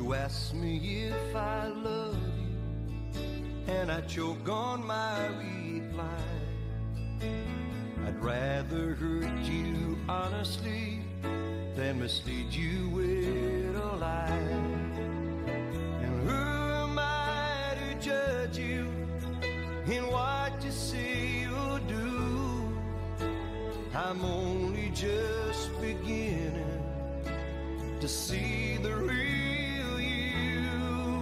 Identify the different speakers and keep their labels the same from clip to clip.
Speaker 1: You ask me if I love you, and I choke on my reply. I'd rather hurt you honestly than mislead you with a lie. And who am I to judge you in what you say or do? I'm only just beginning to see the real you.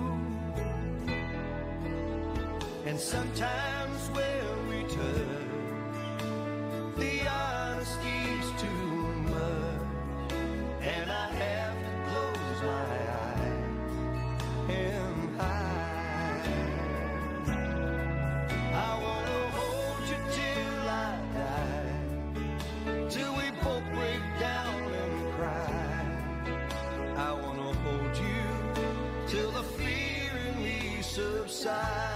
Speaker 1: And sometimes when we touch, the honesty's too much, and I have to close my eyes and hide. I wanna hold you till I die, till we both break down and cry. I wanna hold you till the fear in me subsides.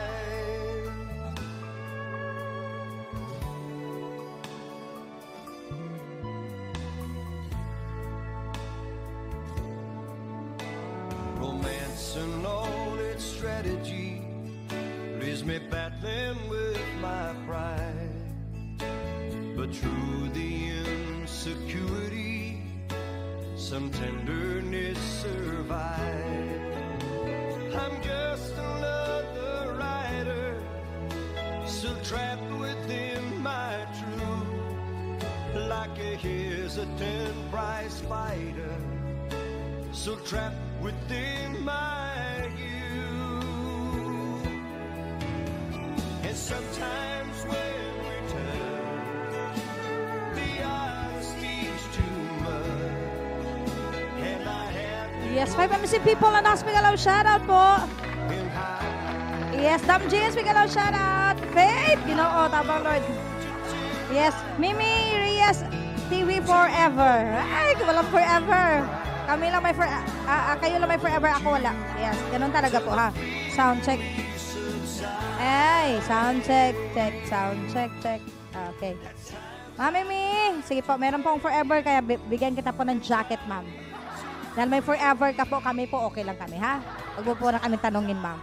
Speaker 1: Romance and all its strategy leaves me battling with my pride. But through the insecurity, some tenderness survives. I'm just another rider, still trapped within my truth, like a hesitant prize fighter, still trapped within my youth. And sometimes when we touch, the honesty's too much, and I have to.
Speaker 2: Yes, 5 MC people and us, big hello, shout out po. Yes, Dam James, big hello, shout out. Faith, you know, oh, tabang Lord. Yes, Mimi Reyes TV forever. Ay, walang forever. Kami lang may kayo lang may forever, ako wala. Yes, ganun talaga po ha. Sound check. Ay, sound check, sound check. Okay. Mami Mi, sige po, meron pong forever, kaya bigyan kita po ng jacket, ma'am. Dahil may forever ka po, kami po, okay lang kami, ha? Huwag mo po na kami tanungin, ma'am.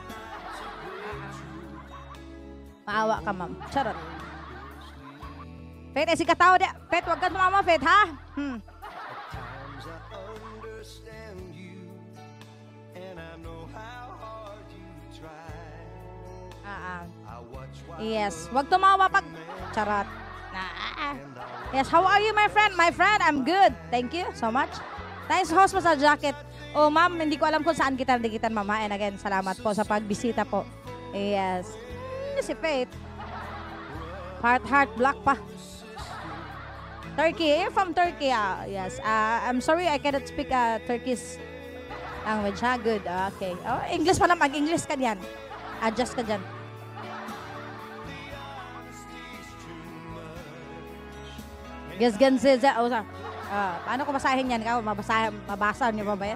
Speaker 2: Maawa ka, ma'am. Charot. Faith, si katao de. Faith, huwag ka tumama, Faith, ha? Yes, wag tumawa pag charot. Yes, how are you, my friend? My friend, I'm good. Thank you so much. Nice host mo sa jacket. Oh, ma'am, hindi ko alam kung saan kita dikitan, mama. And again, salamat po sa pagbisita po. Yes. Si Faith. Heart, black pa. Turkey. You're from Turkey. Yes. I'm sorry, I cannot speak Turkish language. Ha? Good. Okay. Oh, English pa lang. Mag-English ka diyan. Adjust ka diyan. Gasganzeza. Paano ko basahin yan? Mabasa niyo ba yan?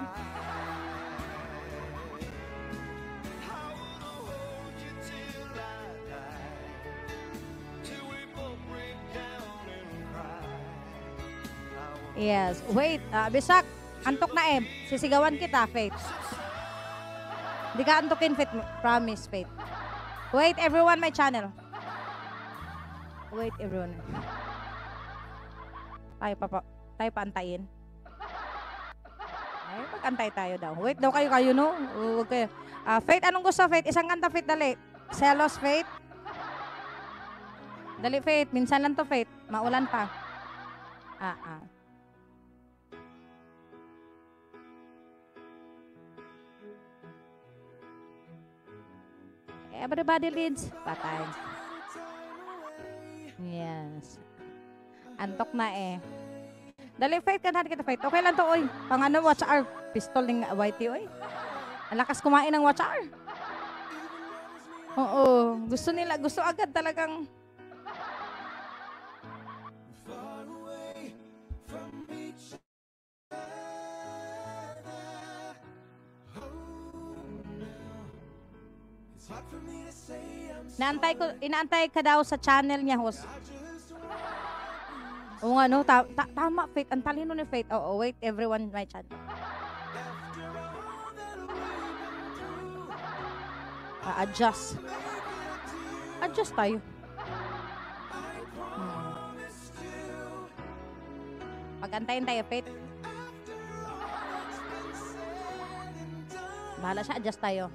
Speaker 2: Yes. Wait. Bisak. Antok na eh. Sisigawan kita, Faith. Hindi ka antokin, Faith. Promise, Faith. Wait, everyone, my channel. Wait, everyone. Tayo pa antayin. Ay, pag-antay tayo daw. Wait daw kayo, no? Huwag kayo. Faith, anong gusto, Faith? Isang kanta, Faith, dali. Selos, Faith. Dali, Faith. Minsan lang to, Faith. Maulan pa. Everybody leads. Patay. Yes. Antok na eh. Dali, Faith, kanhan kita, Faith. Okay lang to, oy. Pang ano, watch our pistol ng whitey, oy. Alakas kumain ng watch our. Oo. Gusto agad talagang. Inaantay ka daw sa channel niya, host. Oo nga, no? Tama, Faith. Ang talino ni Faith. Oo, wait, everyone, my channel. Adjust. Adjust tayo. Pag-antayin tayo, Faith. Bahala siya, adjust tayo.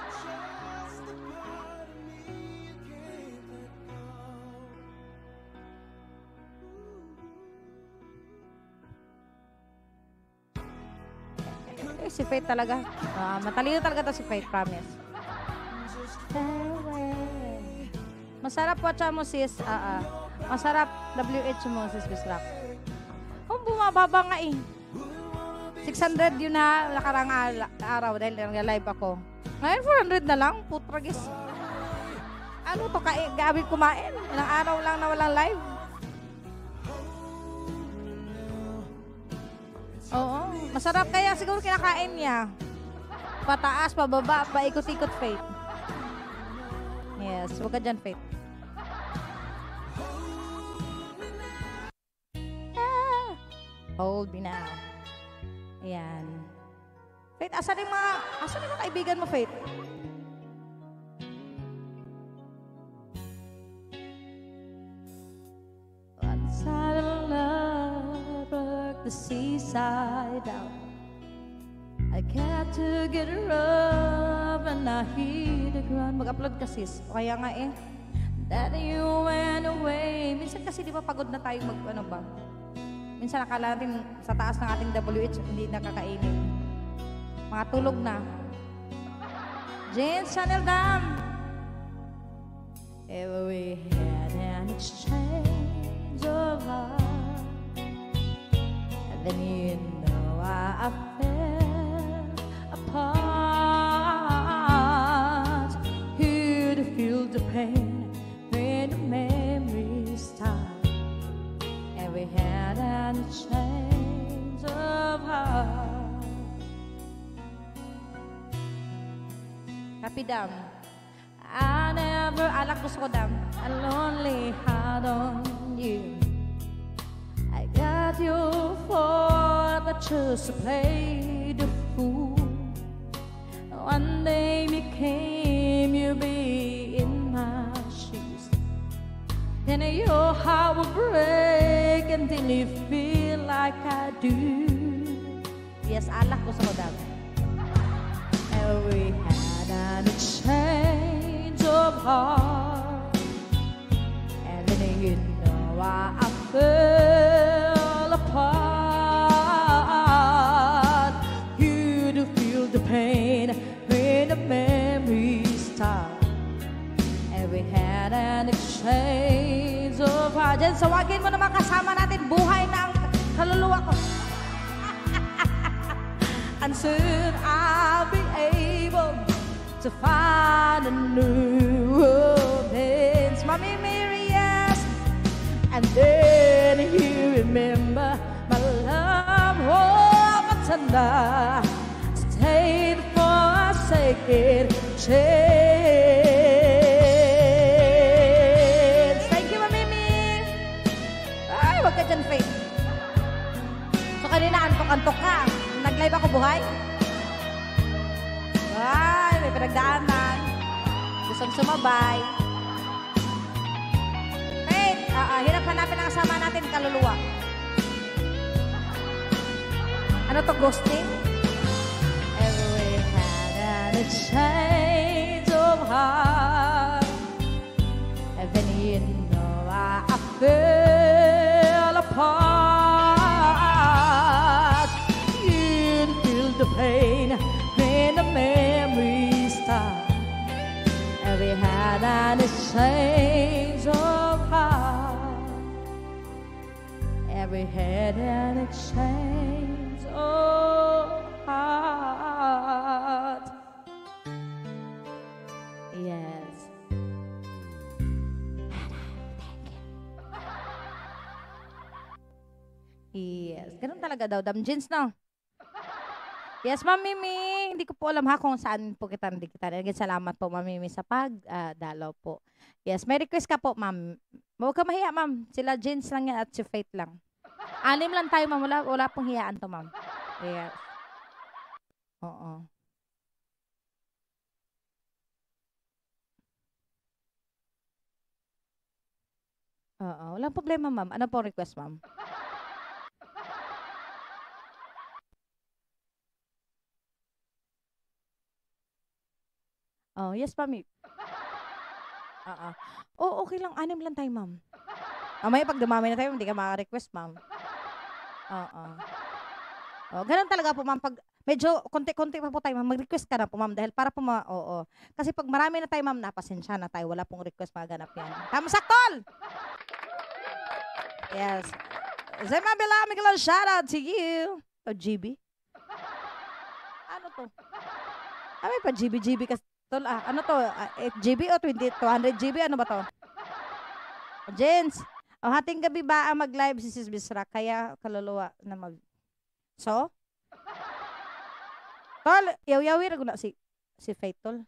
Speaker 2: Si Faith talaga. Matalino talaga to si Faith, promise. Masarap watcha mo, sis. Masarap WH mo, sis Bisrak. Bumababa nga eh. 600 yun na nakarang araw dahil nag-live ako. Ngayon 400 na lang, putragis. Ano to, gabi kumain. Ilang araw lang na walang live. Oo, masarap kaya siguro kinakain niya. Pataas, pababa, paikot-ikot, Faith. Yes, huwag ka dyan, Faith. Hold me now. Ayan. Faith, asan yung mga kaibigan mo, Faith? Once I loved the seaside out. I got to get rough and I hit the ground. Mag-upload ka, sis. O kaya nga eh. That you went away. Minsan kasi di ba pagod na tayo ano ba? Minsan nakala natin sa taas ng ating WH, hindi nakakainin. Mga tulog na. James Channel Dam. Ever we had an exchange of heart, and then you know I fell apart. You'd feel the pain when the memories start. We had a change of heart. Happy Dam. Alak gusto ko, Dam. A lonely heart on you. I got you for the choose to play the fool. One day became you be in my shoes. And your heart will break until you feel like I do. Yes, alak ko sa kodam. And we had an exchange of heart, and then you know I fell apart. You'd feel the pain when the memories start. And we had an exchange of heart. Diyan, sawagin mo naman kasama natin. Buhay na ang kaluluwa ko. And soon I'll be able to find a new romance. Mommy Mary, yes. And then you remember my love, oh, my tender, stayed for a second chance. Thank you, Mami Mary. Ay, wag ka dyan, Faith. So kanina, antok-antok ka. Nag-live ako buhay. Ay, may pinagdaanan. Gustong sumabay. Faith, hirap hanapin ang kasama natin, kaluluwa. Ano to, ghosting? Every had an exchange of heart, and then you know I fell apart. You feel the pain when the memories start, and we had an exchange of heart, and we had an exchange of heart. Yes. Yes. Ganun talaga daw, Dam Jeans, no? Yes, Ma'am Mimi. Hindi ko po alam ha kung saan po kita nandikita. Salamat po, Ma'am Mimi, sa pagdalaw po. Yes, may request ka po, Ma'am. Huwag ka mahiya, Ma'am. Sila Jeans lang yan at si Faith lang. 6 lang tayo, Ma'am. Wala pong hiyaan to, Ma'am. Yes. Oo. Oo, walang problema, ma'am. Ano po request, ma'am? Oh, yes, ma'am. Oo. Oh, okay lang. 6 lang tayo, ma'am. Mamaya pag dumami na tayo, hindi ka maka-request, ma'am. Oo. Oh, ganun talaga po, ma'am. Pag medyo konti-konti pa po tayo, ma'am, mag-request ka na po, ma'am. Dahil para po oo. Kasi pag marami na tayo, ma'am, napasensya na tayo. Wala pong request maganap yan. Tama, saktol! Yes. Zema Bela, Miguel, shout out to you. O, GB? Ano to? May pa GB kasi. Ano to? 8 GB o 200 GB? Ano ba to? Jens, hating gabi ba ang mag-live si Sis Bisra? Kaya kaluluwa na mag... So? Tol, yaw-yawir ko na si Faith, tol.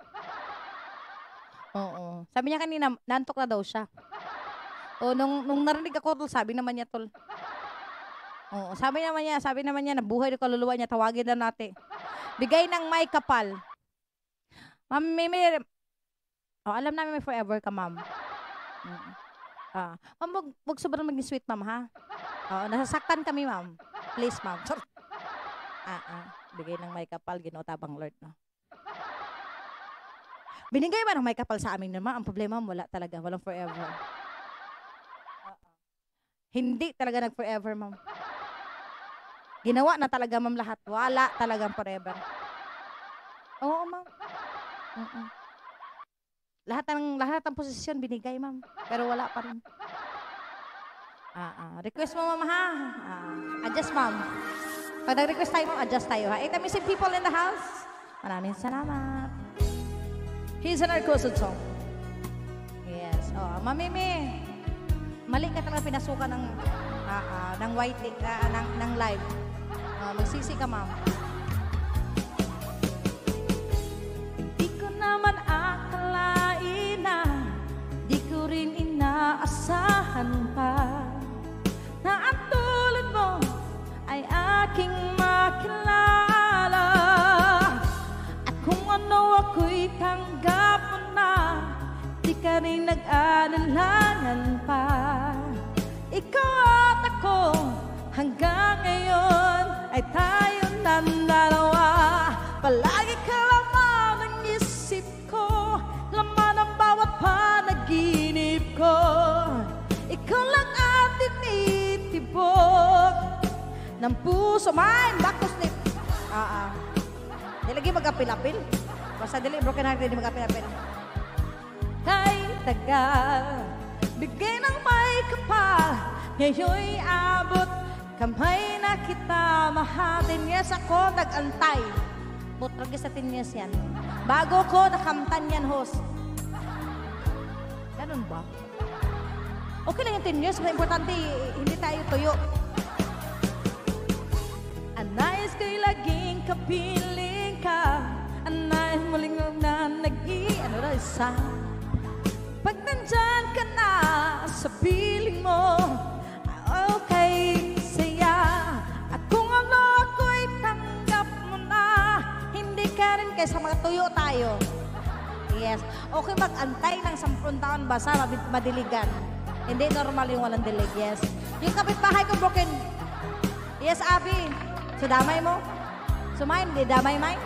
Speaker 2: Oo. Sabi niya kanina, nantok na daw siya. O, nung narinig ako, tol, sabi naman niya, tol. Oo, sabi naman niya, nabuhay na kaluluwa niya, tawagin na natin. Bigay ng may kapal. Ma'am, alam namin may forever ka, ma'am. Ma'am, wag sobrang maging sweet, ma'am, ha? Oo, nasasaktan kami, ma'am. Please, ma'am. Bigay ng may kapal, ginutabang Lord, no? Binigay man ng may kapal sa amin naman. Ang problema, wala talaga. Walang forever. Hindi talaga nag-forever, ma'am. Ginawa na talaga, ma'am, lahat. Wala talagang forever. Oo, ma'am. Lahat ng posisyon binigay, ma'am. Pero wala pa rin. Request mo, ma'am, ha? Adjust, ma'am. Pag nag-request tayo, ma'am, adjust tayo, ha? Ito, missing people in the house. Maraming salamat. Here's an Arcosa song. Yes. Mamimi. Mali ka talaga pinasukan ng white, ng live. Magsisi ka, ma'am. Di ko naman akalain na di ko rin inaasahan pa na ang tulad mo ay aking makilala. At kung ano ako'y tanggap mo na, di ka rin nag-alanganan pa. Ikaw at ako hanggang ngayon ay tayo ng dalawa. Palagi ka laman ang isip ko, laman ang bawat panaginip ko. Ikaw lang ang tinitibok ng puso. Mine, back to sleep. Di lagi mag-apil-apil. Basta dili, broken heart, di mag-apil-apil. Kay tagal, bigay ng may kapal, ngayon'y abot, kamay na kita mahatin. Yes, ako nag-antay. Putragis sa tinyas yan. Bago ko nakamtan yan, host. Ganun ba? Okay lang yung tinyas, mas importante, hindi tayo tuyo. Anais ko'y laging kapiling ka, anais muling na ano na isa. Pag nandyan ka na sa piling mo, okay, saya. At kung ano ako'y tanggap mo na, hindi ka rin kaysa mga tuyo tayo. Yes. Okay mag-antay ng 10 taon basta madiligan. Hindi normal yung walang dilig, yes. Yung kapitbahay ko broken. Yes, Abby. So damay mo? So mine, di damay mine?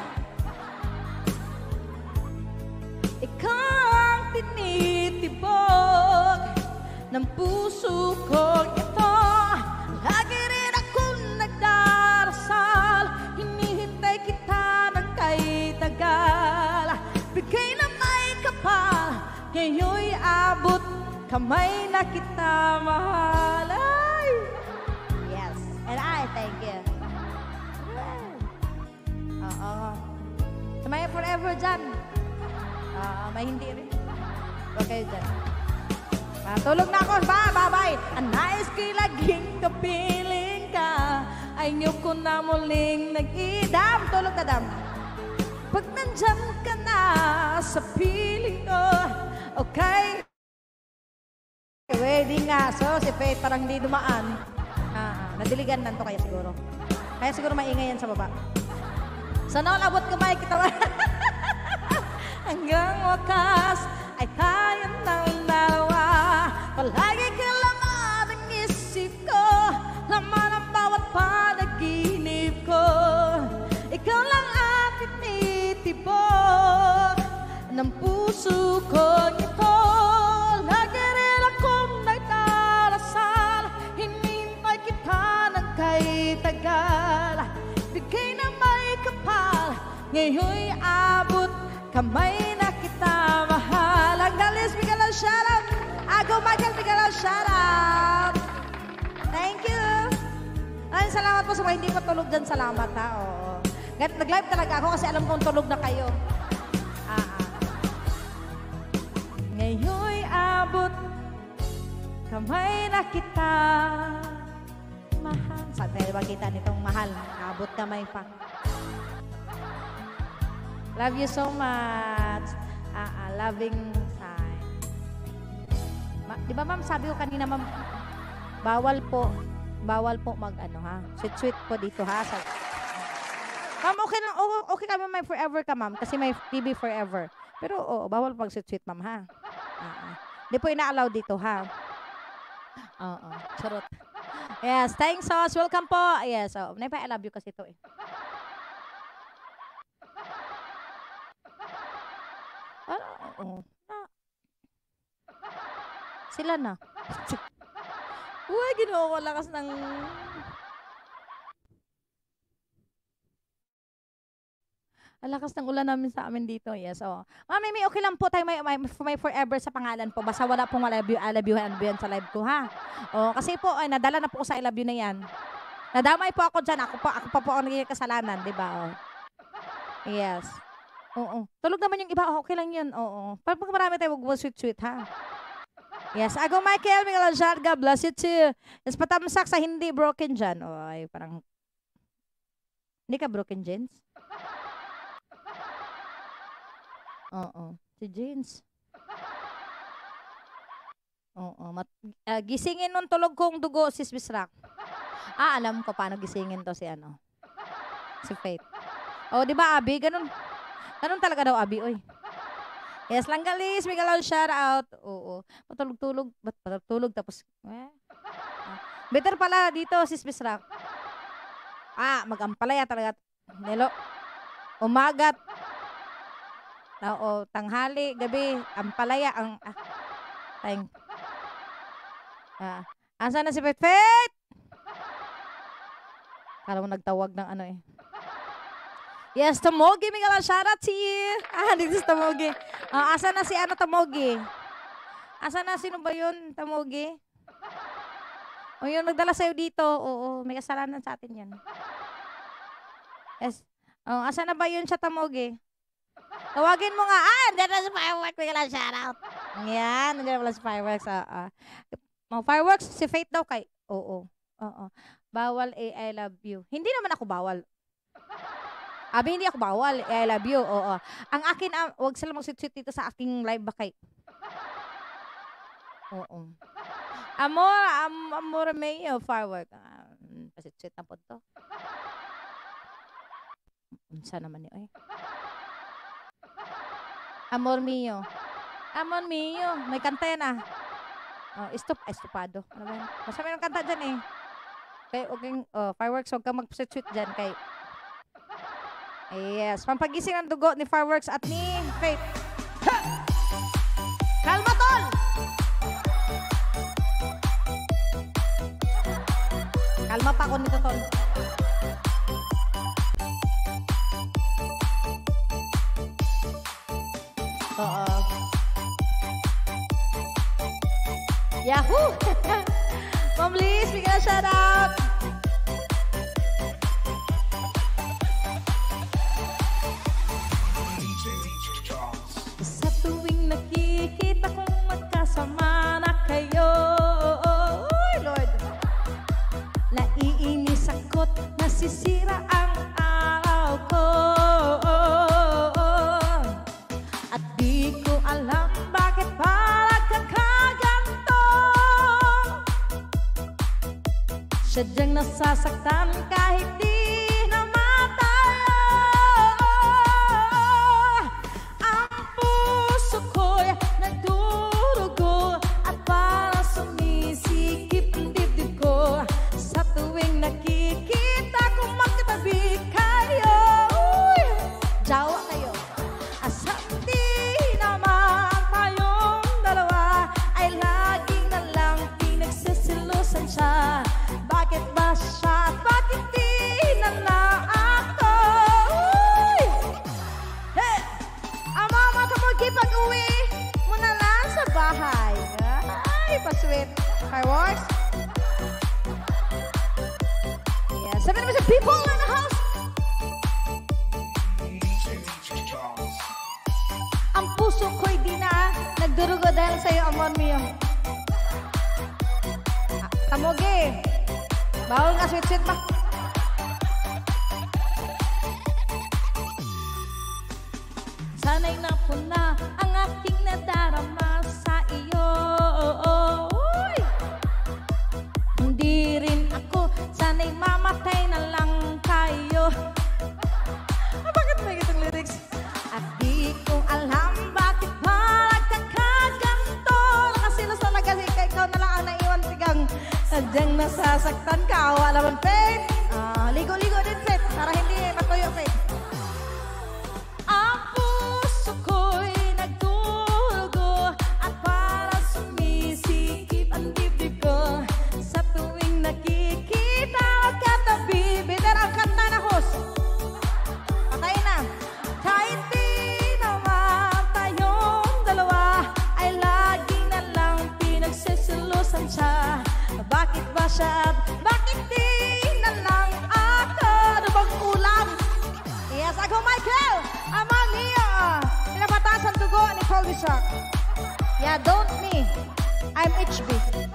Speaker 2: Ikaw ang tinitibok ng puso ko ito. Lagi rin akong nagdarasal, hinihintay kita ng kay tagal. Bigay na may kapal, ngayon'y abot, kamay na kita mahal. Ay! Yes, and I thank you. Sumaya forever dyan. May hindi rin. Okay dyan. Tulog na ako. Bye-bye. Anais ko'y laging kapiling ka. Ayaw ko na muling nag-idam. Tulog na dam. Pag nandyan ka na sa piling ko, okay. Wedding nga. So, si Faith parang hindi dumaan. Nadiligan lang to kaya siguro. Kaya siguro maingay yan sa baba. Sana abot kamay kita. Hanggang wakas ay tayo ng dalawa. Palagi ka lang Ngayon'y abot kamay na kita mahal. Ang galis, bigyan ng shoutout. Ako, Michael, bigyan ng shoutout. Thank you. Maraming salamat po sa mga hindi ko tulog dyan. Salamat ha. Oo. Nag-live talaga ako kasi alam kong tulog na kayo. Ngayon'y abot kamay na kita mahal. Saan tayo makita nitong mahal? Abot kamay pa. Love you so much. Loving time. Di ba ma'am, sabi ko kanina ma'am, bawal po mag-ano ha. Sweet po dito ha. Ma'am, okay kami may forever ka ma'am kasi may TV forever. Pero bawal pag sweet ma'am ha. Di po ina-allow dito ha. Oo, charot. Yes, thanks sos. Welcome po. Yes, I love you kasi ito eh. Sila na. Uy, ginawa ko lakas ng... Alakas ng ulan namin sa amin dito. Yes, Mami, may okay lang po tayo may forever sa pangalan po. Basta wala pong I love you sa live ko, ha? Kasi po, nadala na po sa I love you na yan. Nadamay po ako dyan. Ako pa po ang nagiging kasalanan, di ba? Yes. Oo. Tulog naman yung iba. Okay lang yun. Oo. Pag marami tayo, wag mo sweet, ha? Yes. Ako, Michael, Miguel Aljar, God bless you too. Yes, patamsak sa hindi broken dyan. Ay, parang... Hindi ka broken, Jens? Oo. Si Jens. Oo. Gisingin nung tulog kong dugo, sis Bisrak. Alam ko paano gisingin to si si Faith. Di ba, Abi? Ganun talaga daw, Abi, oy. Yes, Langgalis, Miguel, shout out. Oo. Patulog-tulog. Ba't patulog tapos, better pala dito, sis Bisrak. Mag-ampalaya talaga. Nelo. Umagat. Tanghali, gabi, ampalaya, Asa na si Faith? Faith! Kala mo nagtawag ng Yes, Tamogi, Miguel, shout out to you. Dito si Tamogi. Asa na si Tamogi? Asa na, sino ba yun, Tamogi? Yung nagdala sa'yo dito, may kasalanan sa atin yan. Yes. Asa na ba yun siya, Tamogi? Tawagin mo nga. Nandiyan na si Fireworks. May lang shoutout. Yan. Nandiyan na si Fireworks. Fireworks, si Faith daw kay... Oo. Bawal I love you. Hindi naman ako bawal. Abi, hindi ako bawal. I love you. Oo. Ang akin, wag sila mag-sweet dito sa aking live ba kay... Oo. Amor Mayo, Fireworks. Pasit-sweet na po to. Unsa naman niyo eh. Amor mio. Amor mio. May kanta yan estupado. Ano ba yan? Basta mayroong kanta dyan eh. Fireworks, huwag kang mag-sweet dyan kay... Yes. Pampagising ang dugo ni Fireworks at ni Faith. Kalma, tol! Kalma pa ako nito, tol. Yahoo! Mom Liz, bigyan na shout out! Sa tuwing nakikita kong magkasama na kayo, Lord, naiinis ako't nasisira ang araw ko. At di ko alam bakit parang kakaganto. Sadyang nasasaktan kahit di namatay. Ang puso ko'y nagdurugo at parang sumisikip ang dibdib ko. Sa tuwing nakikita kong magkatabi kayo, jawa kayo. Asap di naman tayong dalawa ay lagi na lang pinagsisilusan siya. Bakit ba siya? Bakit di puso ko'y di na nagdurugo dahil sa'yo, amor mio. Tamoge. Bawal nga sweet-sweet pa. Sana'y napuna ang aking nadarama sa iyo. Uy! Hindi rin ako, sana'y mamatay na lang tayo. Bakit may itong lyrics? At di ko alam bakit ba nagkakaganto. Nakasilos na kasi ikaw na lang ang naiwan tigang. Sadyang nasasaktan ka, awa naman, Faith. Ligo-ligo din, Faith, para hindi matuyo, Faith. Ang puso ko'y nagdurugo at para sumisikip ang dibdib ko. Sa tuwing nakikita ang katabi, bitter ang kanta na host. Patay na. Kahit di naman tayong dalawa, ay lagi na lang pinagsisilusan siya. Bakit ba siya at bakit di na lang ako? Ano bang kulang? Yes, ako Michael! Amang niyo! Pinapataas ang dugo ni Colby Shock. Yeah, don't me. I'm HB.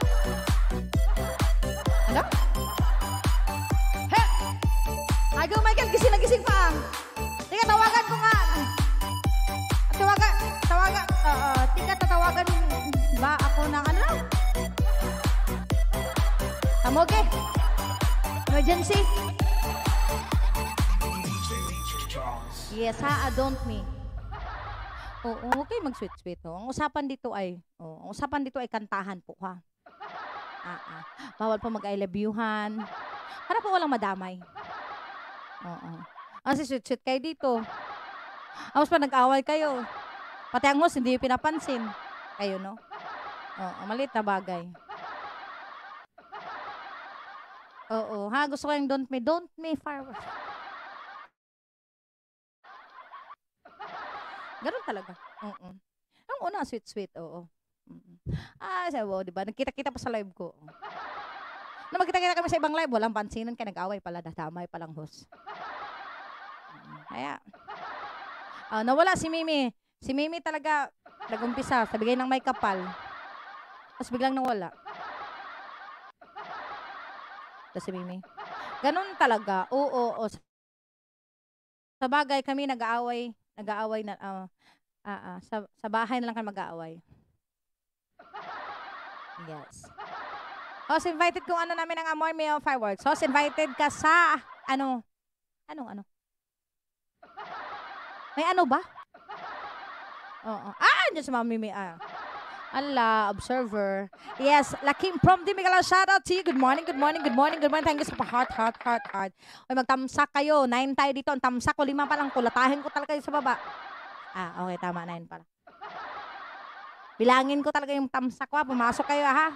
Speaker 2: Ano? Hey! Ako Michael, gising na gising pa. Tika, tawagan ko nga. Tika, tatawagan ba ako ng ano? Tamoge. Emergency. Yes ha, don't me. Oo, okay mag-sweet-sweet. Ang usapan dito ay, kantahan po ha. Bawal po mag-I love you-han. Para po walang madamay. Oo. Kasi sweet-sweet kayo dito. Tapos pa nag-away kayo. Pati ang host, hindi yung pinapansin. Kayo, no? Oo, maliit na bagay. Oo, ha? Gusto ko yung don't me fireworks. Ganun talaga. Ang una, sweet-sweet, oo. Sabi, diba? Nagkita-kita pa sa live ko. Na magkita-kita kami sa ibang live, walang pansinan kaya nag-away pala, damay palang host. Kaya, nawala si Mimi. Si Mimi talaga, nag-umpisa, sabigay ng may kapal. Tapos biglang nawala. Si Mimi. Ganun talaga. Oo. Sa bagay kami nag-aaway na sa bahay na lang kami mag-aaway. Yes. Host invited kung ano namin ang Amor Mio Fireworks. Host invited ka sa ano? May ano ba? Oo. Andiyan si Mami Mimi. Allah, observer. Yes, Lakim from Di Miguel, shout out to you. Good morning. Thank you sa heart. Oy, magtamsak kayo. 9 tayo dito. Ang tamsak ko, 5 pa lang. Kulatahin ko talaga yung sa baba. Okay, tama. 9 pala. Bilangin ko talaga yung tamsak ko. Pumasok kayo, ha?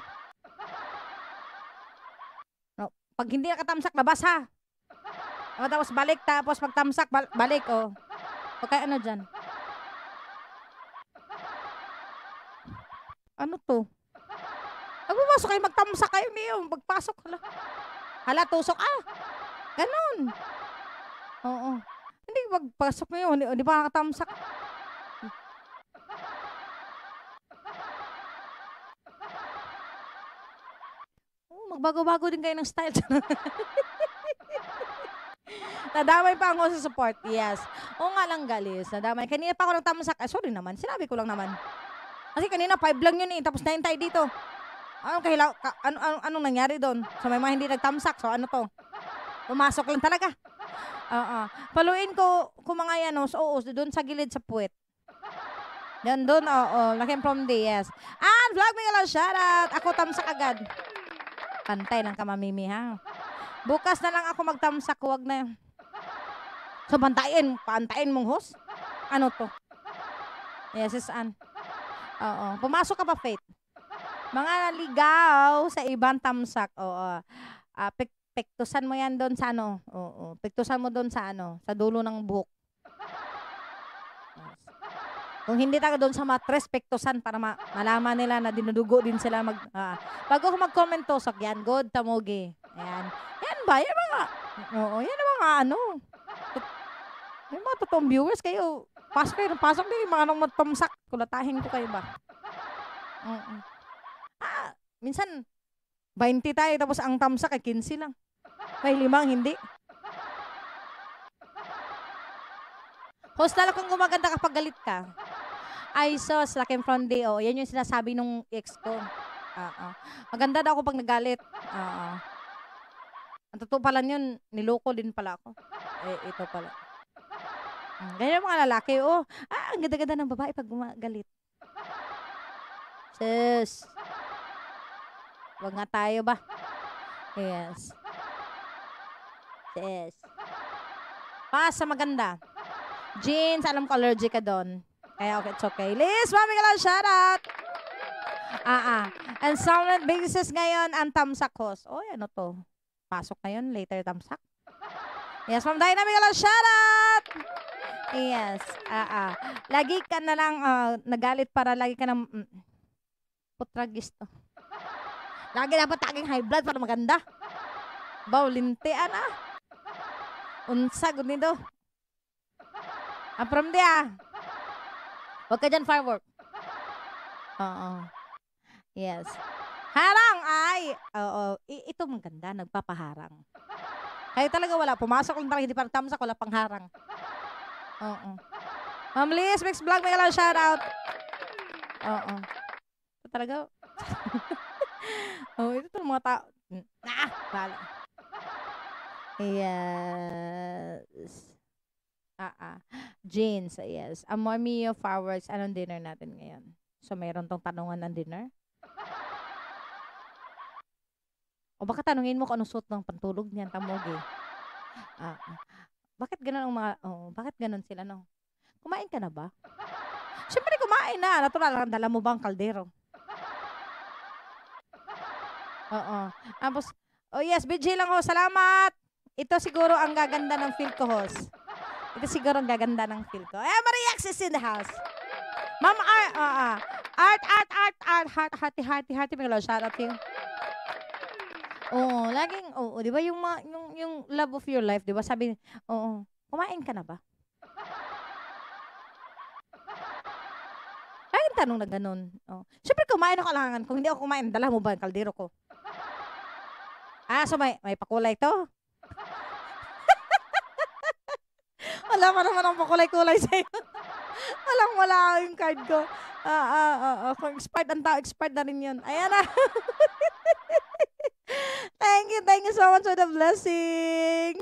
Speaker 2: No, pag hindi nakatamsak, labas, ha? Tapos balik, tapos pagtamsak, balik, oh. Okay, ano dyan? Ano to? Pumasok kayo, magtamsak kayo niyo. Magpasok, hala, tusok, ganun. Oo. Hindi, magpasok niyo. Hindi pa nakatamsak. Magbago-bago din kayo ng style. Nadamay pa ako sa support, yes. Oo nga lang, galis. Nadamay. Kanina pa ako nagtamsak. Sorry naman, sinabi ko lang naman. Kasi kanina 5 lang yun tapos 9 tayo dito. Anong nangyari doon? So may mga hindi nagtamsak. So ano to? Pumasok lang talaga. Paluin ko kung mga yan, doon sa gilid sa puwet. Yan doon, Lakim from the yes. Vlog me lang, shout out. Ako tamsak agad. Pantay lang ka, Mamimi, ha? Bukas na lang ako magtamsak, huwag na. So pantayin mong host? Ano to? Yes, is Oo. Pumasok ka pa, Faith. Mga naligaw sa ibang tamsak. Oo. Pektusan mo yan doon sa ano. Oo. Pektusan mo doon sa ano. Sa dulo ng buhok. Yes. Kung hindi tayo doon sa matres, pektusan para malaman nila na dinudugo din sila bago ko mag-comment tusok, yan, good, tamoge. Ayan. Yan ba? Yan mga, yan mga ano. May mga totoong viewers kayo. Pasok kayo, pasok kayo. Mga nang magtamsak. Kulatahin ko kayo ba? Minsan, 20 tayo, tapos ang tamsak ay 15 lang. May 5 hindi. Host, lalo kung gumaganda kapag galit ka. Ay, sos, laking fronde, oh. Yan yung sinasabi nung ex ko. Maganda daw ako pag nagalit. Ang totoo pala yun, niloko din pala ako. Ito pala. Ganyan mga lalaki, oh. Ang ganda-ganda ng babae pag gumagalit. Sis. Wag nga tayo ba? Yes. Sis. Pa sa maganda. Jeans, alam ko allergic ka doon. Kaya okay, it's okay. Liz, mami ka lang, shout out. And solid basis ngayon, ang tamsak host. Oh, ano to? Pasok ngayon, later tamsak. Yes, Ma'am Dynamic ka lang, shout out. Yes, lagi ka na lang nagalit para lagi ka na putragis to. Lagi dapat taging high blood para maganda. Baulintian Unsag nito. From there. Huwag ka dyan firework. Yes. Harang ay. Ito maganda. Nagpapaharang. Kaya talaga wala. Pumasok lang talaga. Hindi parang tamsak. Wala pang harang. Ma'am Liz, Mix Vlog. May kalang shoutout. Ito talaga. Ito talaga mga tao. Bala. Yes. Jeans, yes. Mommy of fireworks, anong dinner natin ngayon? So, mayroon tong tanungan ng dinner? O baka tanungin mo kung anong suot ng pantulog niyan, tamogi. Bakit ganun ang mga, bakit ganun sila, no? Kumain ka na ba? Siyempre, kumain na. Natural, dala mo ba ang kaldero? Tapos, yes, BJ lang ho, salamat! Ito siguro ang gaganda ng feel ko, host. Ito siguro ang gaganda ng feel ko. Maria X is in the house. Ma'am Art, hearty, may shout out you. Laging, di ba yung love of your life, di ba? Sabi, kumain ka na ba? Laging tanong na ganun. Siyempre kumain ako kailangan. Kung hindi ako kumain, dala mo ba yung kaldero ko? So may pakulay to? Wala pa naman ang pakulay-kulay sa'yo. Wala yung card ko. Kung expired ang tao, expired na rin yun. Ayan na. Thank you so much for the blessing.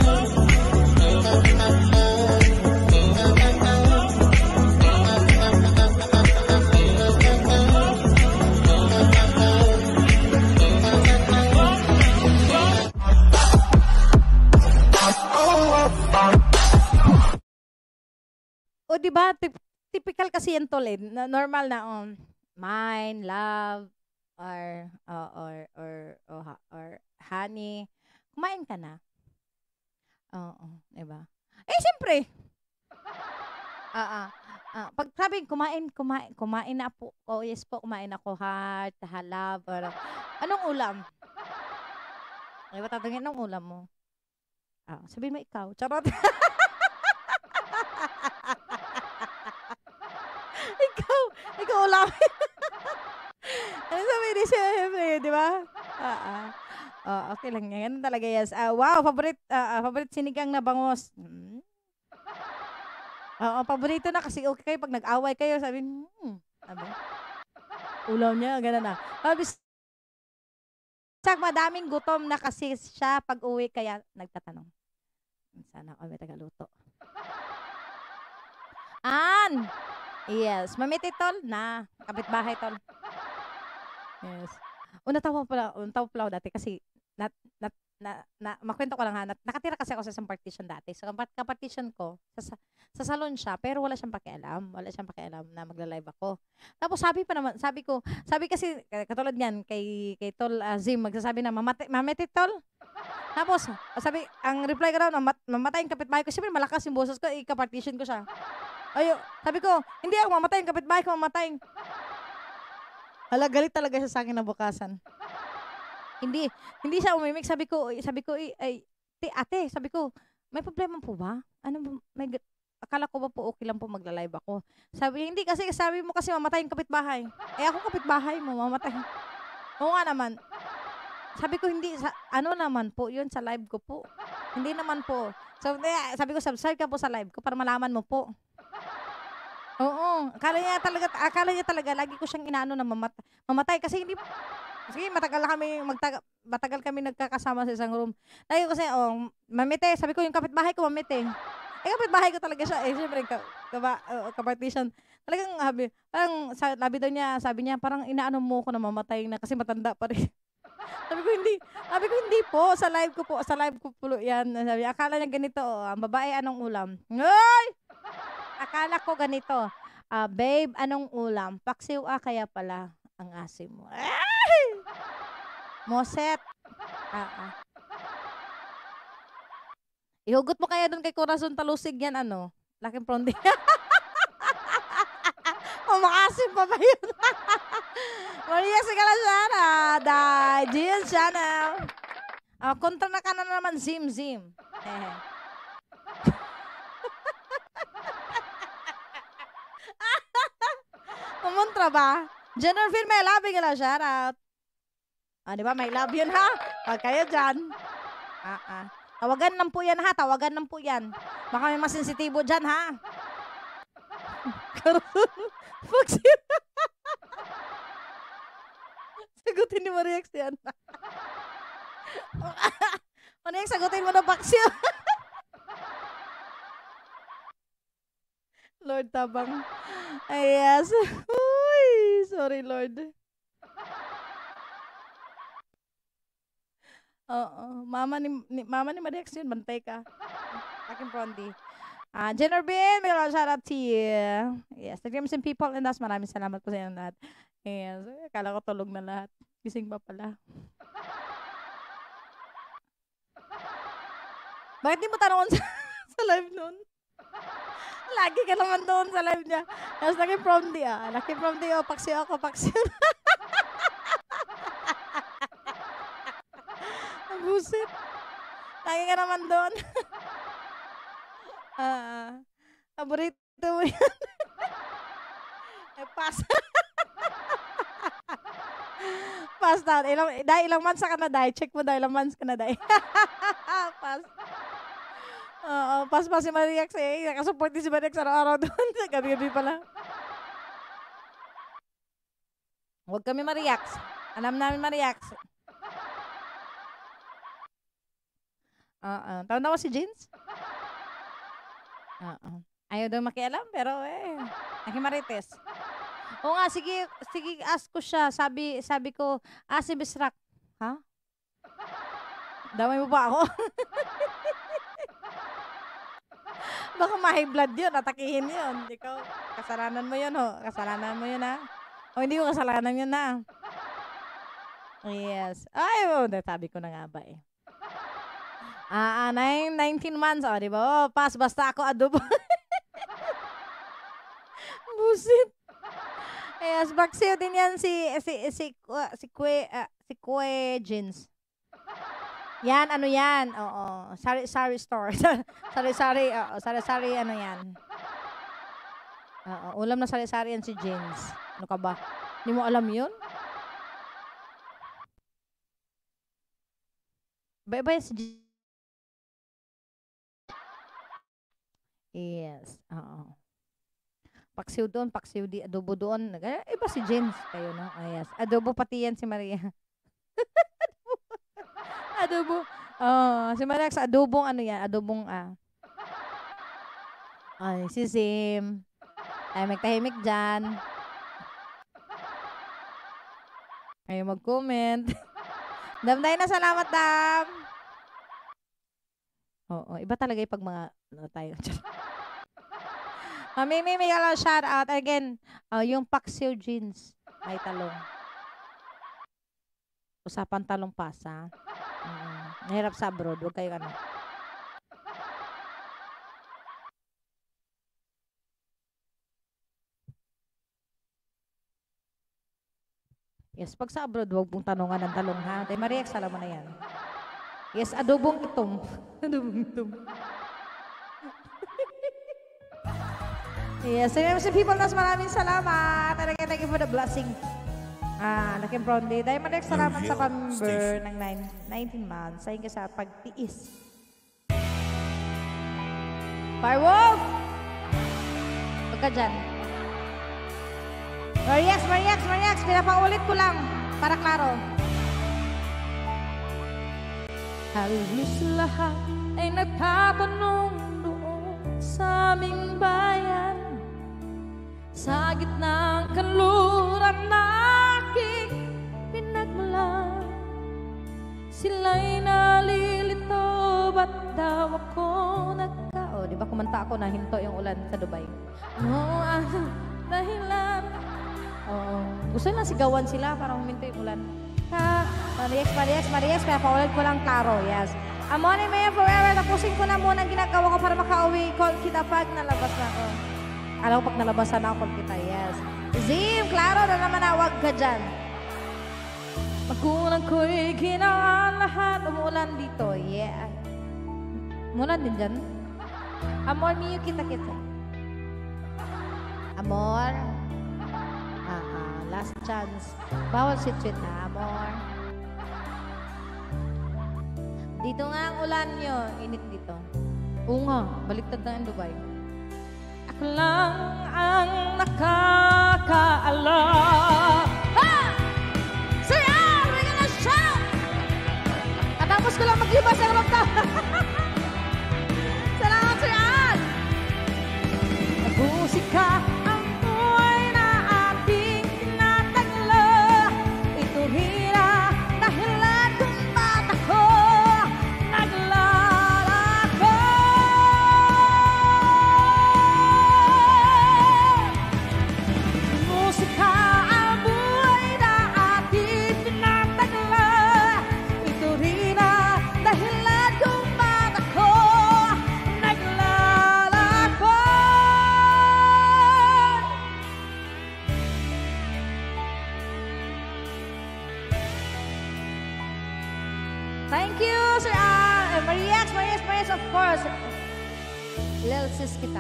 Speaker 2: Diba, typical kasi yan tol normal na mine, love, or honey. Kumain ka na? Diba? Siyempre. Pag sabi, kumain na po. Yes po, kumain ako, heart, love, or anong ulam? Diba, tatangin, anong ulam mo? Sabihin mo ikaw. Charot. Ikaw ulamin. Ano sabihin ni siyempre, di ba? Okay lang yan. Ganun talaga, yes. Wow, favorite sinigang na bangos. Paborito na kasi okay kayo pag nag-away kayo. Sabi, ulaw niya, gano'n na. Madaming gutom na kasi siya pag uwi kaya nagtatanong. Sana ako may tagaluto. Yes. Mamiti tol na. Kapitbahay tol. Yes. Natawa pala ako dati kasi makwento ko lang nakatira kasi ako sa isang partition dati. So, kapartition ko, sa salon siya, pero wala siyang pakialam. Wala siyang pakialam na magla-live ako. Tapos sabi kasi, katulad niyan, kay Tol Zim, magsasabi na, mamiti tol. Tapos, ang reply ko raw, mamatay yung kapitbahay ko. Siyempre, malakas yung boses ko, kapartition ko siya. Sabi ko, hindi ako mamatay, yung kapitbahay ko mamatay. Hala, galit talaga siya sa akin na bukasan. Hindi siya umimik. Sabi ko, ate, sabi ko, may problema po ba? Ano ba, akala ko ba po okay lang po magla-live ako? Sabi, hindi kasi sabi mo kasi mamatay yung kapitbahay. Eh ako kapitbahay mo, mamatay. Oo nga naman. Sabi ko hindi, ano naman po, yun sa live ko po. Hindi naman po. So, sabi ko, subscribe ka po sa live ko para malaman mo po. Oo. Akala niya talaga, lagi ko siyang inaano na mamatay. Kasi hindi, sige, matagal kami nagkakasama sa isang room. Lagi ko kasi, mamite. Sabi ko, yung kapitbahay ko, mamite. Eh, kapitbahay ko talaga siya. Eh, siyempre, kapartition. Talagang, sabi daw niya, sabi niya, parang inaano mo ko na mamatay na kasi matanda pa rin. Sabi ko, hindi po. Sa live ko po yan. Sabi, akala niya ganito, ang babae, anong ulam? Ay! Akala ko ganito, babe, anong ulam? Paksiw kaya pala ang asim mo. Ay! Moset. Ihugot mo kaya doon kay Corazon Talusig yan, ano? Laking prondi. Makasim pa ba yun? Maria Sigalasana, Jian Channel. Kontra na ka na naman, Zim. Kumontra ba? Jennifer, may love ka lang, shout out. Di ba, may love yun, ha? Huwag kayo dyan. Tawagan lang po yan, ha? Tawagan lang po yan. Baka may masensitibo dyan, ha? Sagutin ni Mariax yan. Ano yung sagutin mo na Paksyo? Lord Tabang. Ay, yes. Uy, sorry, Lord. Oo. Mama ni Mariax yun. Bantay ka. Aking Prondi. Jenner Bin, may shout out to you. Yes, the Crimson People and us. Maraming salamat po sa inyo lahat. Yes, akala ko tulog na lahat. Gising pa pala. Bakit di mo tanong sa live nun? Lagi ka naman doon sa live niya. Tapos naging Prondi Naging Prondi paksiyo ako. Busit. Lagi ka naman doon. Paborito mo yan. Pass down. Ilang months ka na, Day. Check mo daw, ilang months ka na, Day. Pass. Pass pa si Mariax eh. Nakasupport din si Mariax araw-araw doon. Gabi-gabi pala. Huwag kami Mariax. Alam namin Mariax. Tawag na ko si Jeans? Ayaw daw makialam, pero nakimarites. Oo nga, sige, ask ko siya. Sabi ko, si Bisrak. Ha? Damay mo ba ako? Baka ma-high blood yun, atakihin yun. Ikaw, kasalanan mo yun, ho. Kasalanan mo yun, ha? O, hindi ko kasalanan yun, ha? Yes. Ay, sabi ko na nga ba, 19 months, di ba? Pass, basta ako adobo. Busit. Yes, Baksiyo din yan si Kwe Jeans. Yan, ano yan? Oo. Sari store. Sari, ano yan? Oo, ulam na sari yan si Jeans. Ano ka ba? Hindi mo alam yun? Ba si Jeans? Yes, oo. Paksiw doon, paksiw di, adobo doon. Iba si Jeans kayo, no? Yes. Adobo pati yan si Maria. Adobo. Si Maria sa adobong ano yan? Adobong, Ay, si Sim. Ay, magtahimik dyan. Ayaw mag-comment. Damday na, salamat, Dam. Oo, iba talaga yung pag mga, tayo. May shout out again. Yung Paksiw Jeans ay talong. Usapan talong pasa. Nahirap sa abroad. Huwag kayo ano. Yes, pag sa abroad, huwag pong tanungan ng talong, ha? Dahil Maria, alam mo na yan. Yes, adobong itom. Adobong itom. Yes, so people nas maraming salamat. Thank you for the blessing. Laking Brondi. Dahil maraming salamat sa pamber ng 19 months. Thank you sa pagtiis. Firewolf! Huwag ka dyan. Mariax. Pinapaulit ko lang. Para klaro. Halos lahat ay nagtatanong doon sa aming bayan. Sa gitna ng kanluran na aking pinagmulan, sila'y nalilito, ba't daw ako di ba kumanta ako na hinto yung ulan sa Dubai? Ano dahilan? Gusto na sigawan sila para huminto yung ulan. Mariax, kaya paulit ko lang klaro, yes. Amoni Maya Forever, tapusin ko na muna ang ginagawa ko para makauwi. Call kita pag nalabas na ako. Alam ko pag nalabasan na ako, call kita, yes. Zim, klaro na naman na, wag ka dyan. Magulang ko'y ginawa lahat, umuulan dito, yeah. Umuulan din dyan. Amor, miyo kita. Amor. Last chance. Bawal si tweet na, amor. Dito nga ang ulan nyo. Init dito. Oo nga, baliktad na ang Dubai. Ako lang ang nakakaalam. Ha! Sir Al! We're gonna shout! Katapos ko lang mag-iba sa rooftop. Salamat, Sir Al! Nagusika ang buhay na ating tinatagla. Ito hira dahilan kung ba't ako naglalako. Musika ang buhay na ating tinatagla. Ito hira dahilan kung ba't ako naglalako. Thank you, Sir Mariax, of course. Lil sis kita.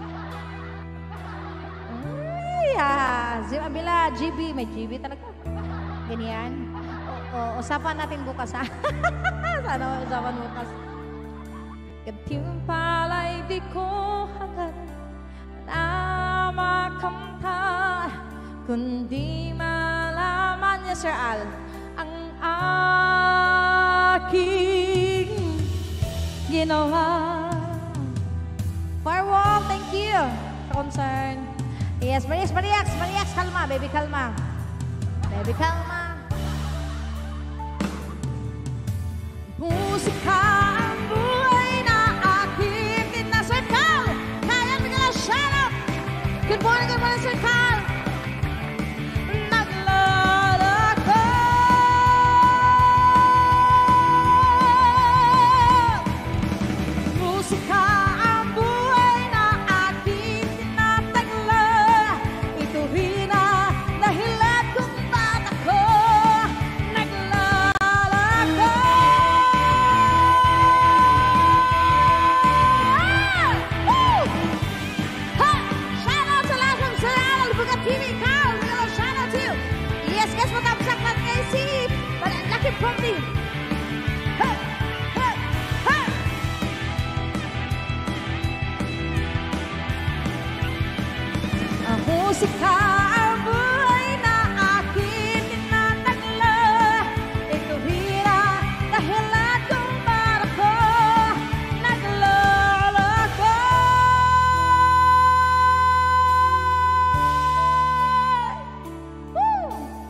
Speaker 2: Zim Abila, GB, may GB talaga. Ganyan. Usapan natin bukas, ha? Sana usapan bukas. Gantimpala'y di ko hangad na makamta, kundi malaman niya, Sir Al, ang aking ginawa. Firewall, thank you sa concern. Yes, Mariax, kalma, baby, kalma. Baby, kalma. Musika ang buhay na aking tinasakal. Kaya bigla shout out. Good morning, Sir Carl. Naglalako. Musika ang buhay na aking tinatagla. Ito rin na dahilan kung ba't ako naglalako. Shout out sa lahat ng Sir Al Bugat TV, Carl. Shout out to you. Yes, matapos ang lahat ngayon si Lucky Prompty. Ang musika ang buhay na akin tinatagla. Ito hira dahilan kung ba't ako naglalako. Woo!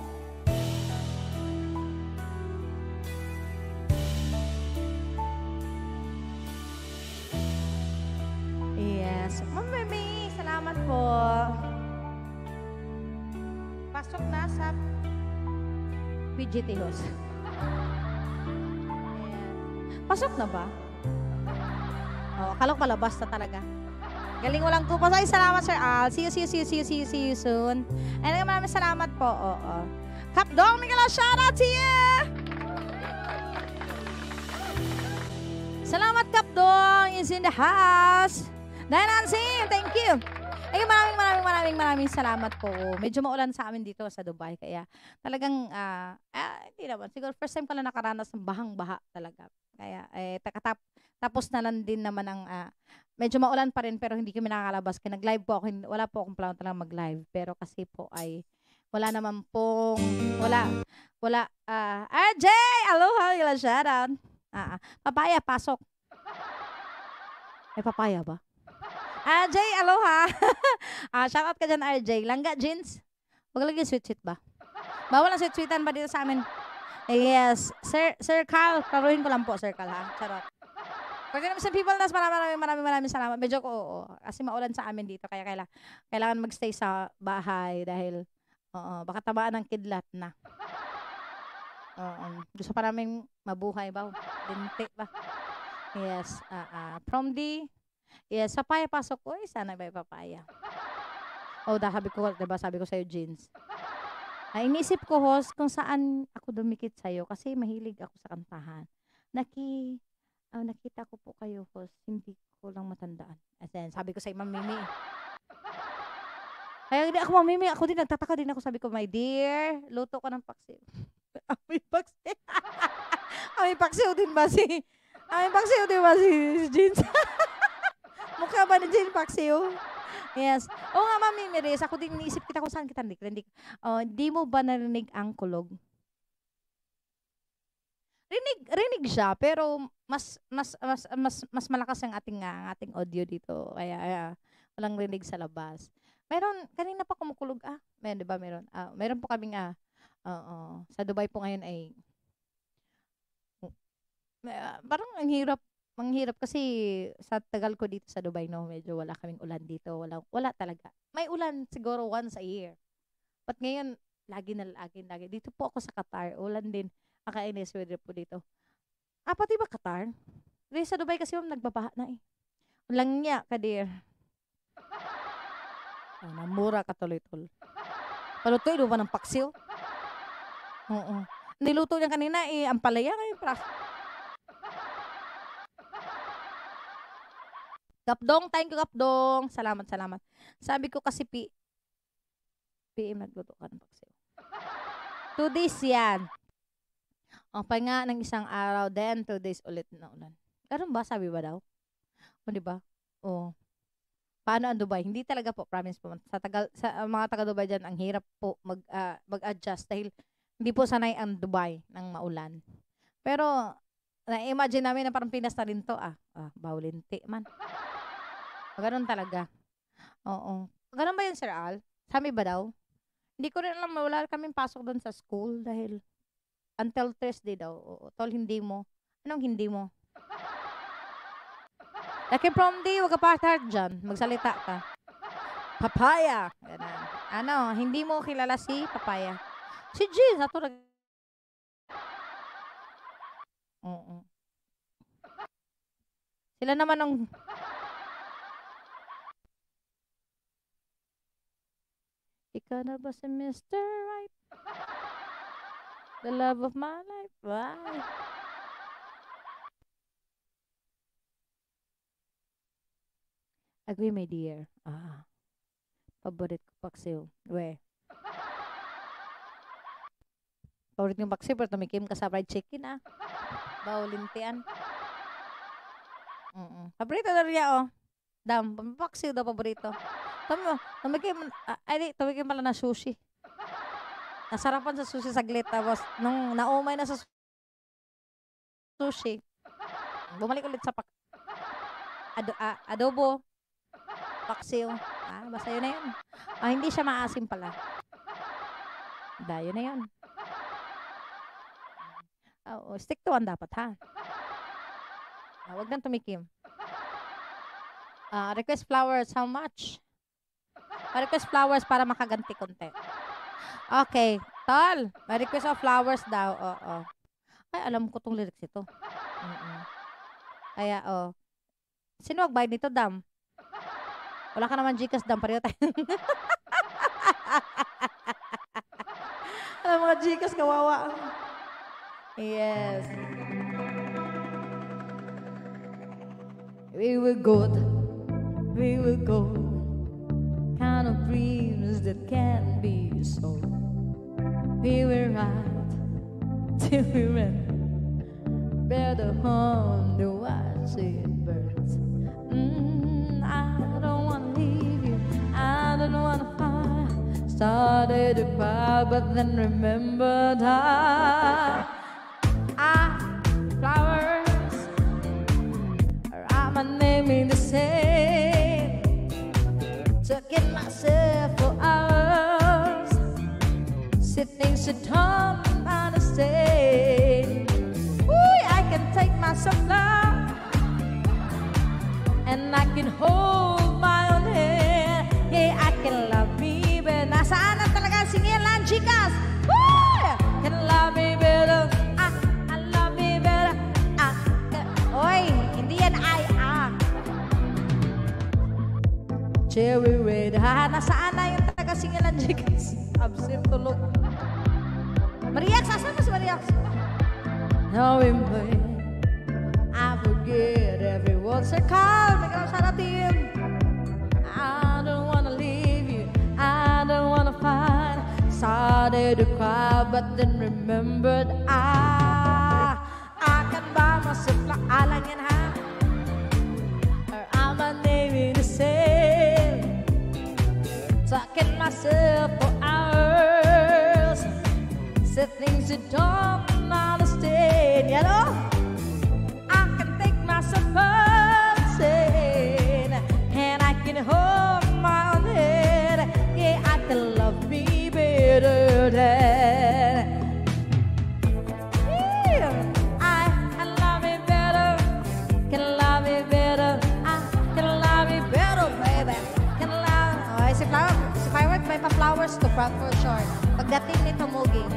Speaker 2: Yes. Ma'am Mimi, salamat po. Pasok na sa PGT House. Pasok na ba? Akala ko palabas na talaga. Galing walang kupos. Ay, salamat, Sir Al. See you soon. And maraming salamat po. Kapdong, Miguel, shout out to you! Salamat, Kapdong is in the house. Nancy, thank you. Maraming salamat po. Medyo maulan sa amin dito sa Dubai. Kaya talagang, hindi naman. Siguro first time ko lang nakaranas ng bahang-baha talaga. Kaya, tapos na lang din naman ang, medyo maulan pa rin pero hindi kami nakakalabas. Kaya nag-live po ako. Wala po akong plano talagang mag-live. Pero kasi po ay, wala naman pong, RJ! Aloha! Yung shoutout. Papaya, pasok. May papaya ba? RJ, aloha. Shoutout ka dyan, RJ. Langga, jeans. Huwag lagi sweet-sweet ba? Bawal ang sweet-sweetan ba dito sa amin? Yes. Sir Carl. Karuhin ko lang po, Sir Carl, ha? Charot. For the people, maraming salamat. Medyo ko, oo. Kasi maulan sa amin dito. Kaya kailangan magstay sa bahay dahil, baka tamaan ng kidlat na. Gusto pa namin mabuhay ba? Lintik ba? Yes. From the, yes, papaya pasok ko. Sana may papaya. Sabi ko sa'yo, jeans. Inisip ko, host, kung saan ako dumikit sa'yo kasi mahilig ako sa kantahan. Nakita ko po kayo, host. Hindi ko lang matandaan. As in, sabi ko sa Ma'am Mimi. Kaya hindi ako, Ma'am Mimi, ako din, nagtataka din ako. Sabi ko, my dear, luto ko ng paksiw. May paksiw. May paksiw din ba si Jeans? Mukha ba ni Jeans paksiw? Yes. Oo nga, Mami Miris, ako din iniisip kita kung saan kita hindi. Di mo ba narinig ang kulog? Rinig siya, pero mas malakas ang ating audio dito. Kaya walang rinig sa labas. Meron, kanina pa kumukulog. Meron, di ba? Meron po kaming, sa Dubai po ngayon ay, parang ang hirap kasi sa tagal ko dito sa Dubai, no, medyo wala kaming ulan dito. Wala talaga. May ulan siguro once a year. But ngayon, lagi. Dito po ako sa Qatar. Ulan din. Nakainis weather po dito. Pati ba Qatar? Sa Dubai kasi nagbabaha na eh. Ulang niya, kadir. Namura ka tuloy-tuloy. Palutoy, doon ba ng paksiw? Oo. Niluto niya kanina ang palaya ngayon. Kapdong, thank you, Kapdong. Salamat. Sabi ko kasi PM nagluto ka ng paksiw. 2 days yan. Pa nga ng isang araw, then 2 days ulit na ulan. Ganun ba? Sabi ba daw? Diba? Paano ang Dubai? Hindi talaga po, promise po. Sa mga taga-Dubai dyan, ang hirap po mag-adjust dahil hindi po sanay ang Dubai ng maulan. Pero, na-imagine namin na parang Pinas na rin to. Bawlinti man. Ganun talaga. Oo. Ganun ba yun, Sir Al? Sabi ba daw? Hindi ko rin alam, wala kaming pasok doon sa school dahil until Thursday daw. Tol, hindi mo. Anong hindi mo? Like from day, wag ka pa-start dyan. Magsalita ka. Papaya. Ganun. Hindi mo kilala si Papaya. Si Jeans, Oo. Sila naman ang ikaw na ba si Mr. Right? The love of my life. Why? Agree, my dear. Paborit ko paksiw. Paborit yung paksiw, pero tumikim ka sa fried chicken, Baulintian. Paborito na rin Dam, paksiw daw paborito. Tumikim pala na sushi. Nasarapan sa sushi saglit. Tapos, nung naumay na sa sushi, bumalik ulit sa adobo. Paksiw. Basta yun na yun. Hindi siya maasim pala. Yun na yun. Stick to one dapat, ha? Huwag nang tumikim. Request flowers, how much? Request flowers para makaganti konti. Okay. Tol, may request of flowers daw. Ay, alam ko tong lyrics ito. Kaya, sino magbayad nito, Dam? Wala ka naman Gcash, Dam. Pareho tayo. Alam mga Gcash, kawawa. Yes. We will go. dreams that can be sold. We were right till we ran. Better home to watch it burns. I don't wanna leave you. I don't wanna fight. Started to cry, but then remembered flowers are my name in the same. Took it myself for hours, sitting so dumb on the stage. I can take myself now, and I can hold my own hand. Yeah, I can love me better. Nasaan na talaga singilan, chicas? Can love me better. I love me better. Oy, hindi yan Cherry red. Nasaan na yung talaga singilan, chicas? Absent tulog. Mariax, asan mo si Mariax? Knowing me, I forget every word. Sir Carl, may kalam sana team. I don't wanna leave you, I don't wanna fight. Started to cry, but then remembered I can buy myself alang yan ha. Or I'm a name in the same. Talking myself for hours. Said things you don't understand, you know. I can take myself outside, and I can hold my own head. Yeah, I can love me better than. Yeah, I love me better. Can love me better. I can love me better, baby. Can love. Oh, si Firework may pa-flowers to front for short. Pagdating nito Mugi.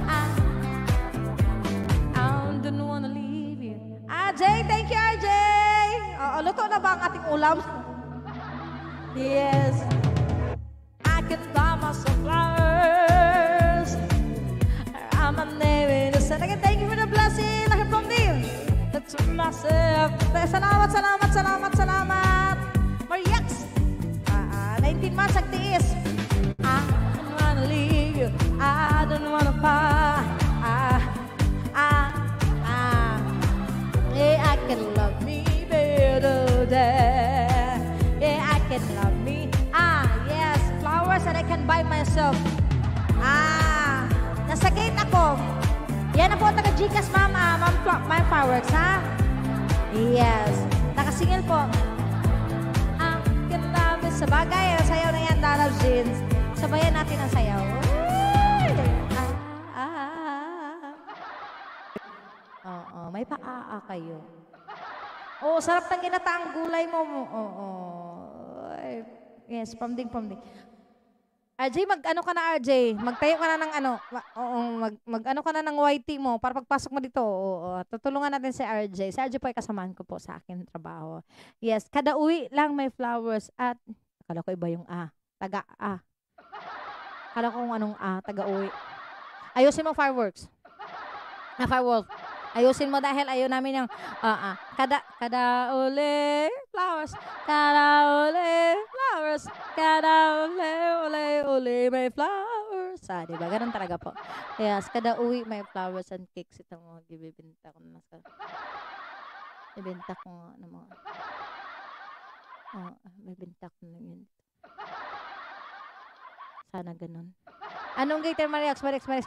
Speaker 2: Don't wanna leave you. RJ, thank you, RJ. Luto na ba ang ating ulam? Yes. I can buy myself flowers. I'm a name innocent. Again, thank you for the blessing. Laki from Deal. That's myself. Salamat, salamat, salamat, salamat. Mariax. 19 months agtiis. I don't wanna leave you. I don't wanna fight. Yeah, I can love me better than. Yeah, I can love me. Yes, flowers that I can buy myself. Nasa gate ako. Yan na po, taga-Gcash, mama. My fireworks, ha? Yes. Nakasingil po. I can love me. Sa bagay, sayaw na yan, Dalaw Jeans. Sabayan natin ang sayaw. May paa kayo. Sarap ng ginataang gulay mo. Yes, from ding. RJ, mag-ano ka na, RJ? Magtayo ka na ng ano. Mag-ano ka na ng YT mo para pagpasok mo dito. Tutulungan natin si RJ. Si RJ po ay kasamahan ko po sa akin trabaho. Yes, kada uwi lang may flowers at akala ko iba yung taga-a. Akala ko kung anong taga-uwi. Ayusin mo fireworks. Fireworks. Ayusin mo dahil ayaw namin yung kada uli flowers, kada uli flowers, kada uli may flowers. Diba? Ganun talaga po. Yes, kada uwi may flowers and cakes. Ito mo, ibibinta ko na ibinta ko nga na mga bibinta ko na yun. Sana ganun. Anong gator, Mariax?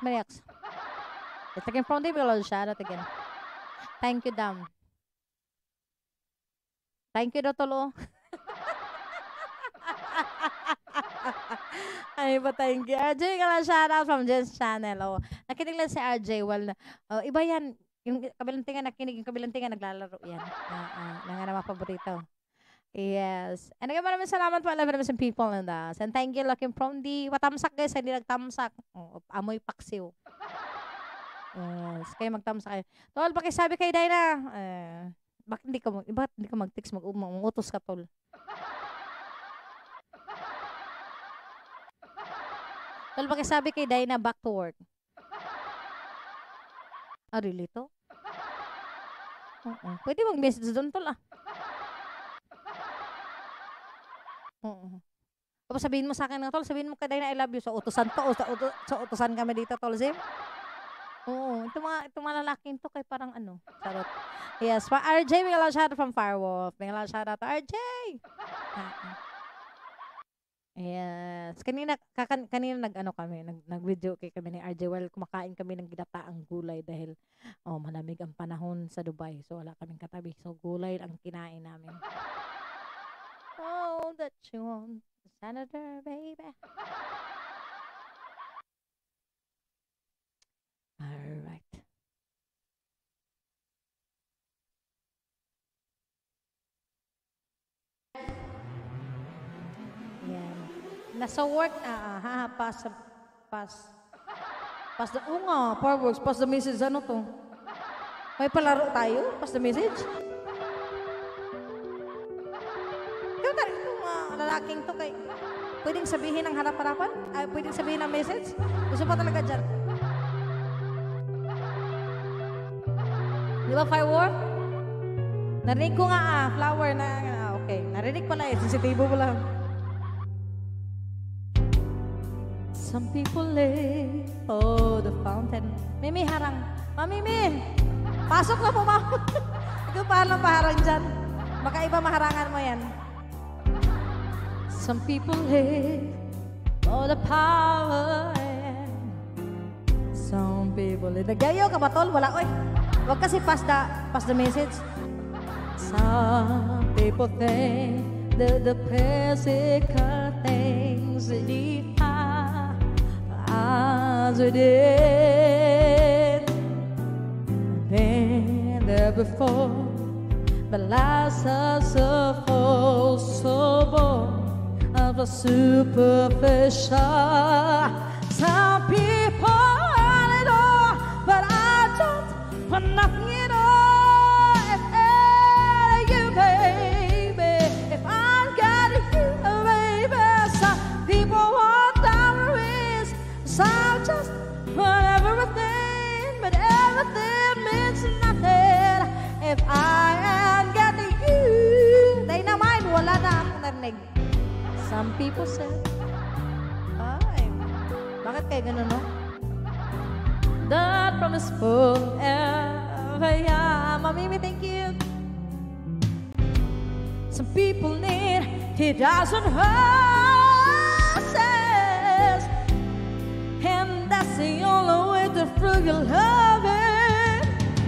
Speaker 2: It's again from the below. Shout out again. Thank you, Dam. Thank you, Dotolo. Ay ba, thank you. RJ, ka lang shout out from Jen's channel. Nakinig lang si RJ. Well, iba yan. Yung kabilang tinga nakinig, yung kabilang tinga naglalaro yan. Nangana mapaborito. Yes. And again, maraming salamat po. I love some people in us. And thank you, looking from the patamsak guys. Hindi nagtamsak. Amoy paksiw. Yes, kayo magtamsa kayo. Tol, pakisabi kay Dina. Bakit hindi ka mag-text, mag-utos ka, Tol? Tol, pakisabi kay Dina, back to work. Really to? Pwede mag-message doon, Tol, Tapos sabihin mo sa akin na, tol, sabihin mo kay Day na I love you. Sa utusan to, o sa utusan kami dito, tol, Zim. Oo, itong mga lalaking to kay parang ano, charot. Yes, pa RJ, may lang shoutout from Firewolf. May lang shoutout to RJ. Yes. Kanina nag-ano kami, nag-video kay kami ni RJ while kumakain kami ng ginataang gulay dahil malamig ang panahon sa Dubai. So wala kaming katabi. So gulay ang kinain namin. Oh, that you want, Senator, baby. Alright. Yan. Nasa work, pass the, fireworks, pass the message, ano to? May palaro tayo? Pass the message? Kaya na rin itong lalaking to kay, pwedeng sabihin ng harap-harapan? Pwedeng sabihin ng message? Gusto pa talaga dyan? Di ba, firework? Narinig ko nga, flower na, okay. Narinig pala sensitibo mo lang. Some people live for the fountain. Mimi, harang. Mimi, pasok na po, ma'am. Ikaw paano paharang dyan? Baka iba maharangan mo yan. Some people live for the power. Some people live. Nagyayo ka ba, tol? Wala, oy. Huwag kasi pass the message. Some people think that the physical things that they have as we did. Been there before, but lies are so full, so born of a superficial. Some people want it all, but I don't want nothing at all. If you, baby, if I got you, baby, some people want diamonds, some just want everything, but everything means nothing if I ain't got you. Dynamite, wala na akong narinig. Some people say, ay, bakit kayo ganun, no? That promise forever, yeah. Mami, thank you. Some people need 1,000 horses, and that's the only way to prove your loving.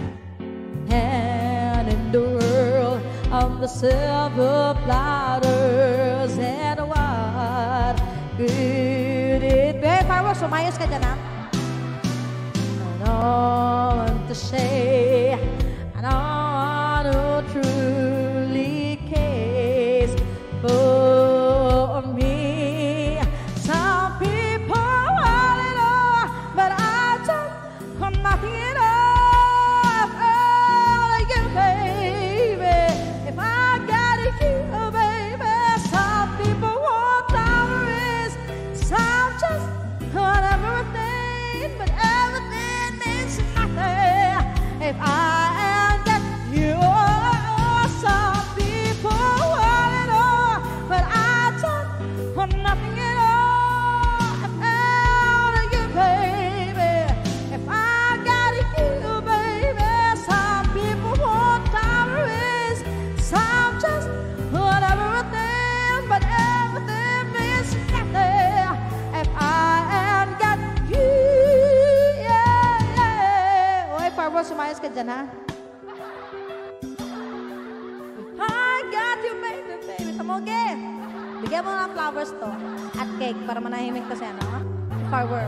Speaker 2: And in the world of the silver platters, and what good it be? Parang sumayos ka dyan, ha? I don't want to say I don't know truly cares for me. Some people want it all, but I don't want nothing at all. Oh, you, baby, if I got you, baby. Some people want diamonds, some just want everything, but everything means nothing if I ain't got you. Some people want it all, but I don't want nothing at all. Oh, you, baby, if I got you, baby. Some people want diamonds, some just want everything, but everything means nothing if I ain't got you. Yeah. Oy, Parbo, sumayos ka dyan, ha? I got you, baby, baby. Tamoge. Bigyan mo ng flowers to at cake para manahimik kasi, ano, ha? Parbo.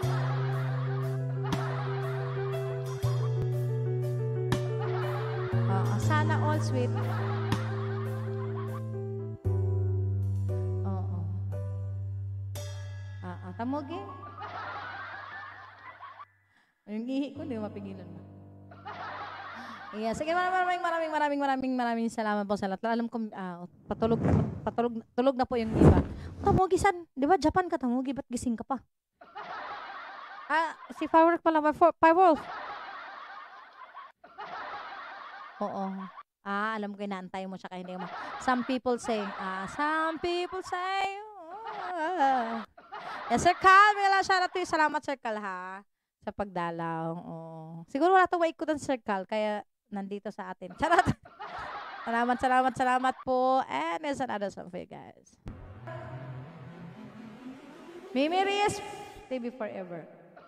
Speaker 2: Sana all sweet. Oo. Tamoge. Yung ihi ko, hindi mapigilan mo. Yeah, sige, maraming salamat po sa lahat. Alam ko, tulog na po yung iba. Tamogi, san? Di ba, Japan ka, Tamogi? Ba't gising ka pa? Si Firework pala, Firewolf. Oo. Alam ko, inaantay mo siya kaya hindi mo. Some people say, Yes, Sir Cal, may lang shoutout to you. Salamat, Sir Cal, ha? Sa pagdalaw. Oh. Siguro wala itong waikutan, Sir Cal, kaya nandito sa atin. Charot! Salamat po. And there's another song for you guys. Mimi Reyes, TV Forever.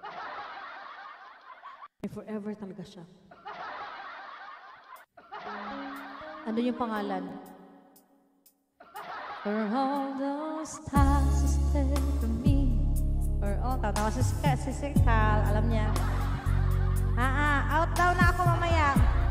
Speaker 2: Forever talaga siya. Ano yung pangalan? For all those times you stayed for me. For all, tawa si Sir Cal, alam niya. Out daw na ako mamaya.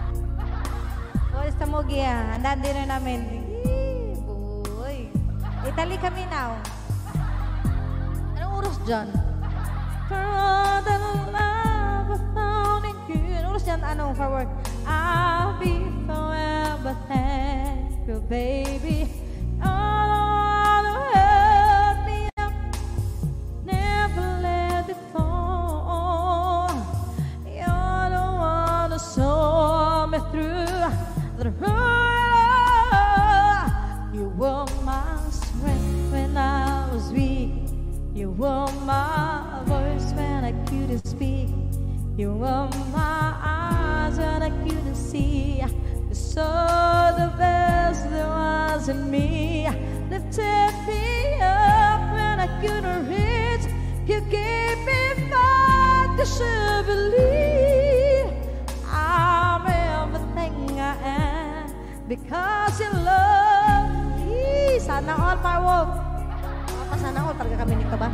Speaker 2: Sa Mugi, Andan dinner namin. Boy. Italy kami now. Anong oras dyan? For all the love I found in you. Anong oras dyan? Anong forward? I'll be forever thankful, baby. All the hurt me up. Never let it fall. You're the one who saw me through. You were my strength when I was weak. You were my voice when I couldn't speak. You were my eyes when I couldn't see. You saw the best there was in me. Lifted me up when I couldn't reach. You gave me fight to should believe I'm everything I am because you love me. Sana all, Marwolf. Sana all, talaga kami nito ba?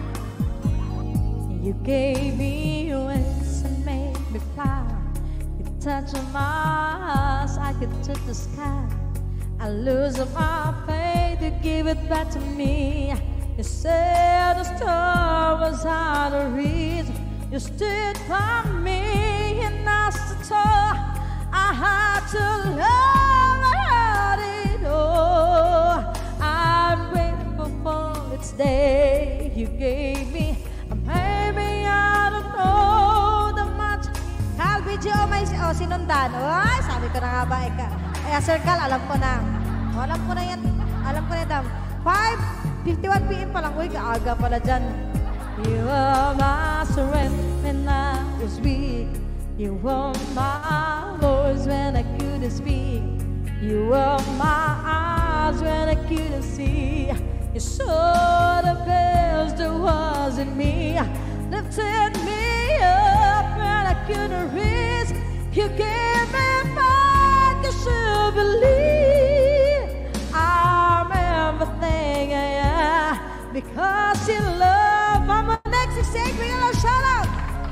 Speaker 2: You gave me wings and made me fly. You touched my eyes, I could touch the sky. I lose my faith, you give it back to me. You said the star was out of reach. You stood by me and I stood. I had to love, I had it all. I'm grateful for this day you gave me. Maybe I don't know the much. Cal, video may sinundan. Ay, sabi ko na nga ba, Kaya Sir Cal, alam ko na. Alam ko na yan. Alam ko na yan. 5:51 PM pa lang. Uy, kaaga pala dyan. You were my strength when I was weak. You were my voice when I couldn't speak. You were my eyes when I couldn't see. You saw the best there was in me. Lifted me up when I couldn't reach. You gave me back, you should believe I'm everything I am because you love. I'm on next exchange, we got a shout out.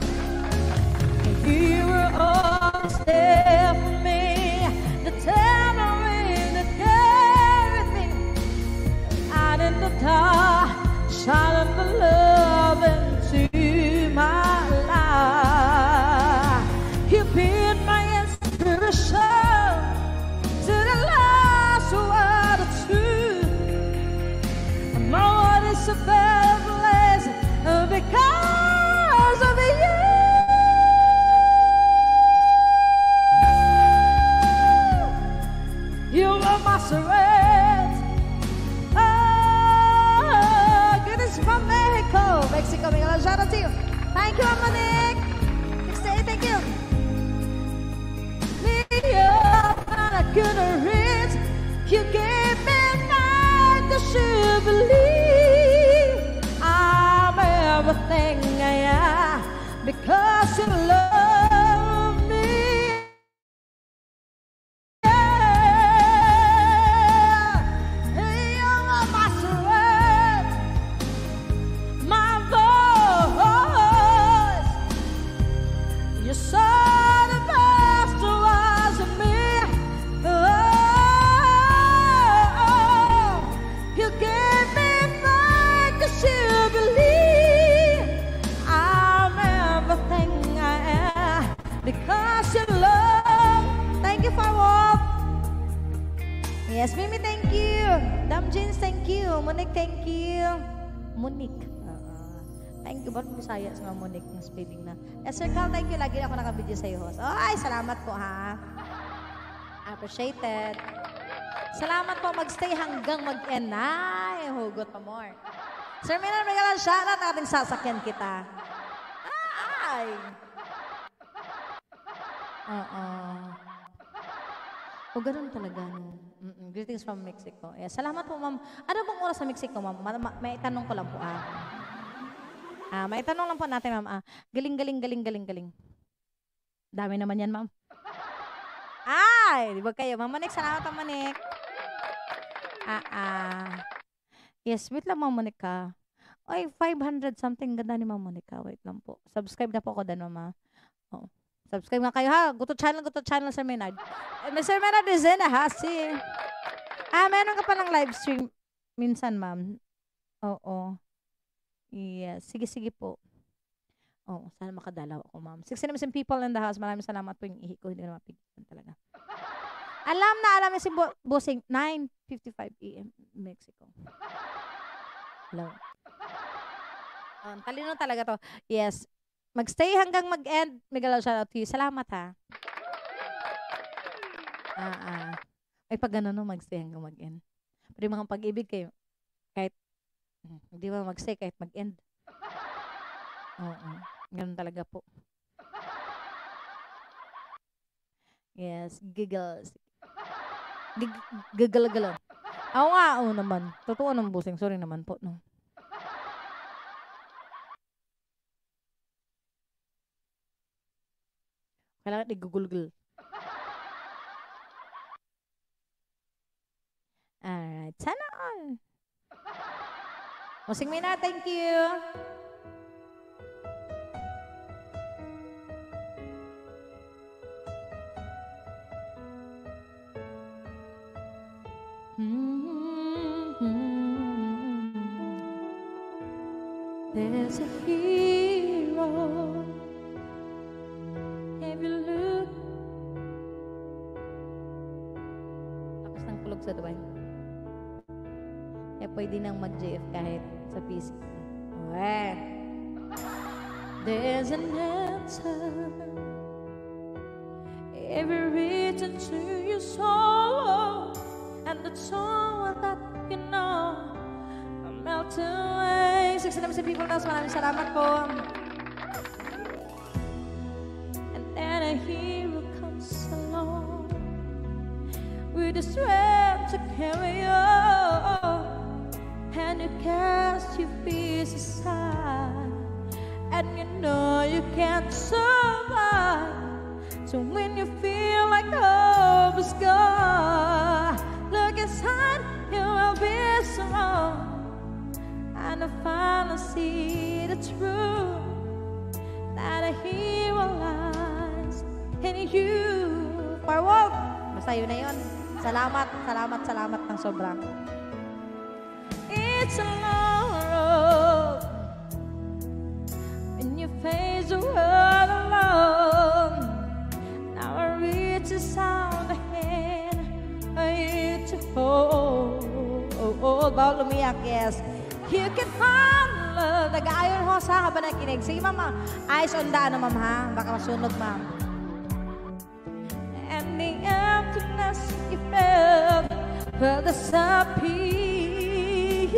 Speaker 2: You were always there for me, the tamarind that carried me out in the dark, shining the love into my life. You've been my inspiration to the last word of truth. And my world is a better place because of you. You are my strength. Oh, goodness from Mexico. Mexico, may shout out to you. Thank you, Monique. 68, thank you. Me up and I couldn't reach. You gave me night to should believe I'm everything I am because you love me. Yes, Mimi, thank you. Dam Jeans, thank you. Monique, thank you. Monique. Thank you. Ba't Bisaya sa mga Monique ng spelling na. Yes, Sir Cal, thank you. Lagi ako nakabidyo sa iyo, host. Ay, salamat po, ha. Appreciated. Salamat po. Magstay hanggang mag-end. Ay, hugot pa more. Sir Minan, regalo shoutout ating sasakyan kita. Ay! O, ganun talaga, no? Greetings from Mexico. Yeah, salamat po, ma'am. Ano bang oras sa Mexico, ma'am? May tanong ko lang po, may tanong lang po natin, ma'am. Galing. Dami naman yan, ma'am. Ay! Di ba kayo? Ma'am Monik, salamat, Ma'am Monik. Yes, wait lang, Ma'am Monica. Ay, 500 something. Ganda ni Ma'am Monica. Wait lang po. Subscribe na po ako doon, Mama. Oh. Subscribe nga kayo, ha? Go to channel, Sir Maynard. Sir Maynard is in, ha? See? Meron ka palang live stream minsan, ma'am. Oo. Yes. Sige po. Oh, sana makadalaw ako, ma'am. 16 people in the house. Maraming salamat po yung ihi ko. Hindi na mapigilan talaga. Alam si Bossing, 9:55 AM, Mexico. Hello. Talino talaga to. Yes. Magstay hanggang mag-end. Miguel, shout out to you. Salamat, ha. Ay, pag gano'n, no, magstay hanggang mag-end. Pero yung mga pag-ibig kayo, kahit, hindi mo magstay kahit mag-end. Oo. Ganun talaga po. Yes. Giggles. Giggle. Ako nga, naman. Totoo ng busing. Sorry naman po, no. Kailangan i-google. Alright. Sana all. Musing Mina, thank you. There's a hero. Have you looked? Tapos ng kulog sa Dubai. Kaya pwede nang mag-JF kahit sa PC. Okay. There's an answer. Every reason to your soul. And that's all that you know. I'm melting away. 69 people na. Maraming salamat po. And then a hero comes along with the strength to carry on. And you cast your fears aside. And you know you can't survive. So when you feel like hope is gone, look inside, you will be strong. And I finally see the truth, that a hero lies in you. Forward! Basta yun na yun. Salamat ng sobra. It's a long road when you face the world alone. Now I reach the sound ahead for you to hold. Bawal umiyak, yes. You can find love. Nag-aayon ho sa habang nakinig. Sige, mama. Eyes on the ma'am, ha? Baka masunog, ma'am. And the emptiness you felt disappear.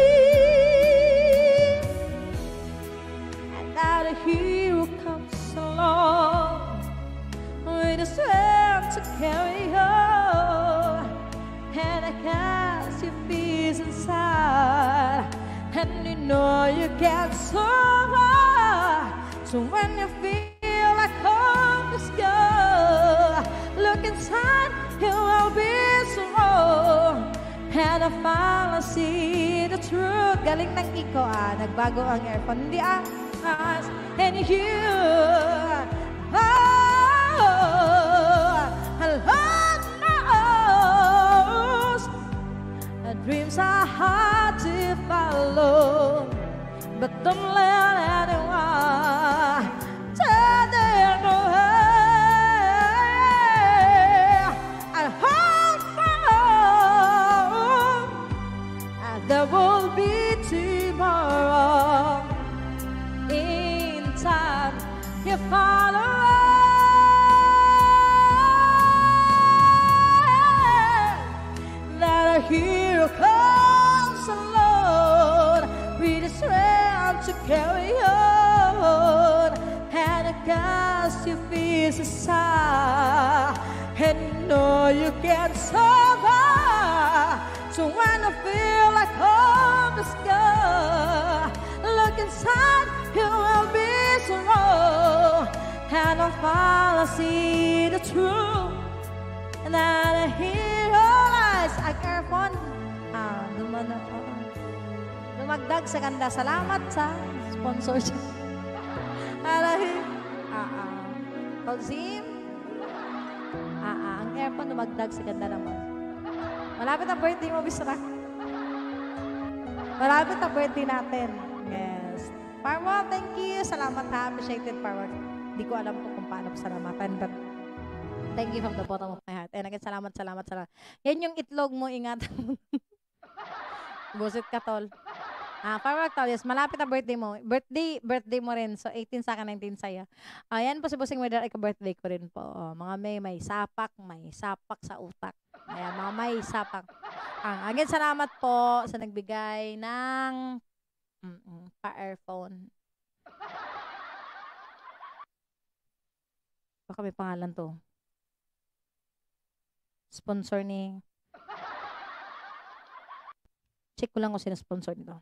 Speaker 2: And now the hero comes along with a strength to carry on. And I cast your fears inside. And you know you can't survive. So when you feel like hope is gone, look inside, you will be strong. And I finally see the truth. Galing ng iko, nagbago ang earphone. Hindi eyes and you. Lord knows dreams are hard to follow, but don't let anyone turn them away. I hope there will be tomorrow. In time, you follow. That a hero comes alone with is a sigh, and know you can't survive. So when I feel like hope is gone, look inside, you will be so wrong. And I'll finally see the truth, and then I hear your eyes. Ang earphone, dumagdag sa ganda. Salamat sa sponsorship. Colzim, ang earphone dumagdag sa ganda naman. Malapit ang birthday mo, Bisra. Malapit ang birthday natin. Yes. Parwa, thank you. Salamat ha. Appreciated, Parwa. Hindi ko alam kung paano pasalamatan, but thank you from the bottom of my heart. And again, salamat. Yan yung itlog mo, ingatan mo. Busit ka, tol. Parwa, tol, yes. Malapit ang birthday mo. Birthday mo rin. So, 18 sa akin, 19 sa'yo. Yan po si Busing Weather, birthday ko rin po. Mga may sapak sa utak. Ayan, mga may sapak. Again, salamat po sa nagbigay ng pa-earphone. Baka may pangalan to. Sponsor ni... Check ko lang kung sino sponsor nito.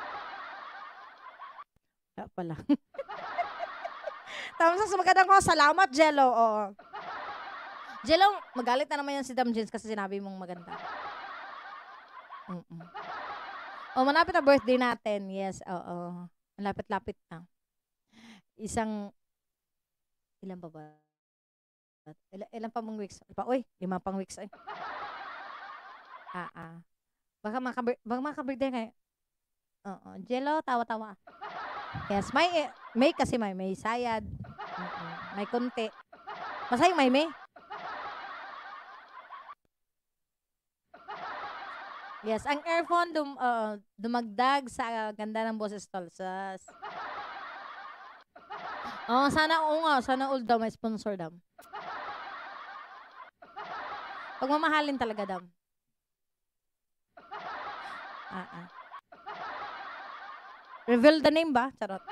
Speaker 2: Wala pala. Tapos sa magandang ko, salamat, Jello. Oo. Jello, magalit na naman yan si Dam Jeans kasi sinabi mong maganda. Malapit na birthday natin. Yes, oo. Malapit-lapit na. Ilan pa ba? Ilan pa mong weeks? Uy, 5 pang weeks. Baka maka-birthday kayo. Jello, tawa-tawa. Yes, may kasi may sayad. May konti. Masayang may. Yes, ang earphone dumagdag sa ganda ng boses, tol. Sana all daw may sponsor daw. Pagmamahalin talaga daw. Reveal the name ba? Charot.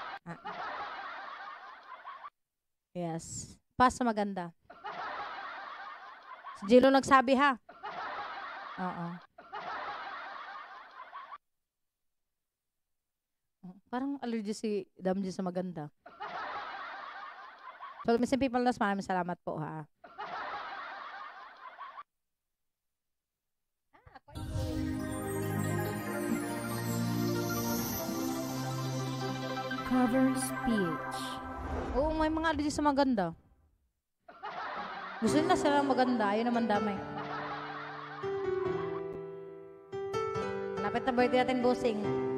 Speaker 2: Yes. Pas sa maganda. Si Jilo nagsabi ha. Parang allergy si Damji sa maganda. So, Missing People Nas, maraming salamat po ha. Cover speech. Oo, may mga allergy sa maganda. Gusto nila sila maganda, ayun naman damay. Malapit na birthday natin, Busing.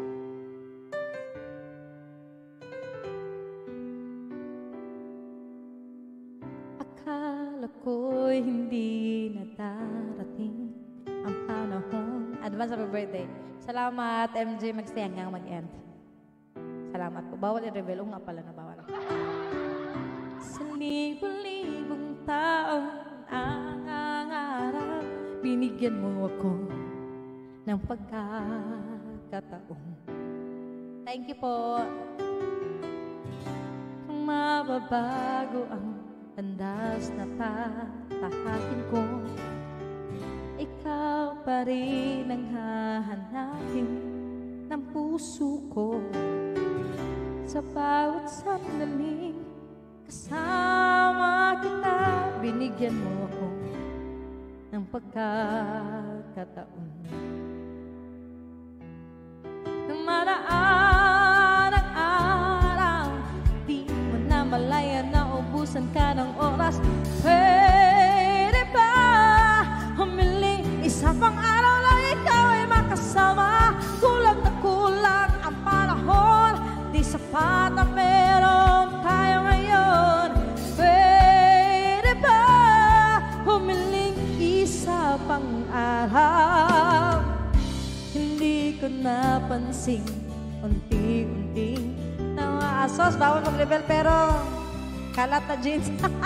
Speaker 2: Akala ko'y hindi na darating ang panahon. Advance happy birthday. Salamat, MJ. Mag-stay hanggang mag-end. Salamat po. Bawal i-reveal. O nga pala na bawal. Sa libo-libong taon ang araw, binigyan mo ako ng pagkakataon. Thank you po. Kung mababago ang landas na tatahakin ko, ikaw pa rin ang hahanapin ng puso ko. Sa bawat sandaling kasama kita, binigyan mo ako ng pagkakataon. Nang maraan ang araw, di mo na malaya na ubusan ka ng oras. Pwede ba humiling isa pang araw lang ikaw ay makasama? Kulang na kulang ang panahon, di sapat na meron tayo ngayon. Pwede ba humiling isa pang araw? Hindi ko napansin unti-unting nawaasos. Bawal mag-level pero kalat na jeans.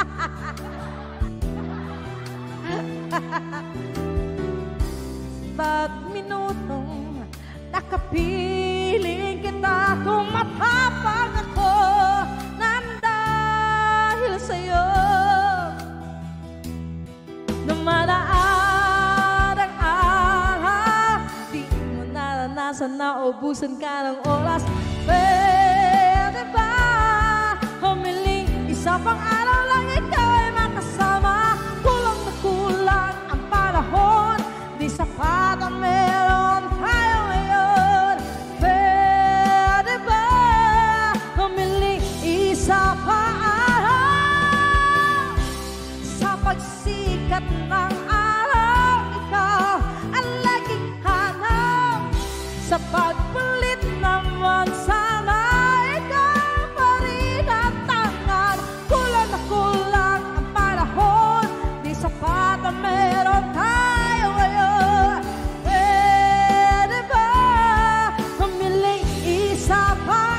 Speaker 2: Ba't minutong nakapiling kita, kung matapang ako nang dahil sa'yo. naubusan ka ng oras. Pwede ba humiling isa pang araw lang ikaw ay makasama? Kulang na kulang ang panahon, di sapat ang meron tayo ngayon. Pwede ba humiling isa pang araw? Sa pagsikat ng araw, ikaw ang laging hanap. Sa pagpalit naman sana, ikaw pa rin ang tangan. Kulang na kulang ang panahon, di sapat ang meron tayo ngayon. Pwede ba humiling isa pang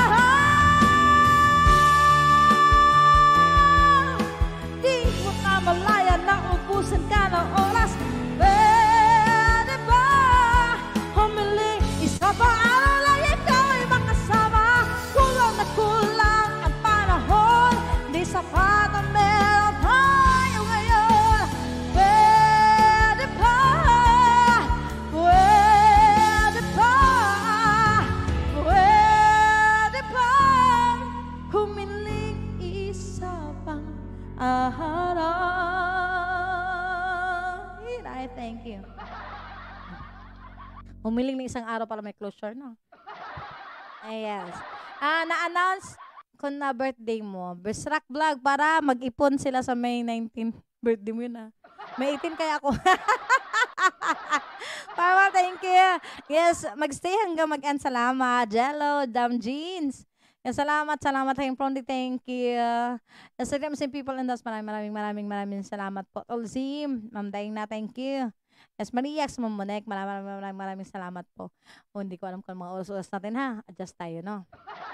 Speaker 2: araw? Di mo na malaya na ubusan ka ng oras. Pwede ba humiling isa pang araw lang ikaw ay makasama? Kulang na kulang ang panahon, di sapat ang meron tayo ngayon. Pwede ba? Pwede ba? Pwede ba humiling isa pang araw? I thank you. Humiling ng isang araw para may closure, no? Ay, yes. Na-announce ko na birthday mo. Besrak Vlog para mag-ipon sila sa May 19. Birthday mo yun, May 18 kaya ako. Papa, thank you. Yes, magstay hanggang mag-end. Salamat. Jello, Dam Jeans. Yes, salamat. Thank you. Yes, same people in this. Maraming salamat po. Olzim, Ma'am Daina, thank you. Yes, Mariax, Mamonek, maraming salamat po. Hindi ko alam kung mga oras-oras natin, ha? Adjust tayo, no?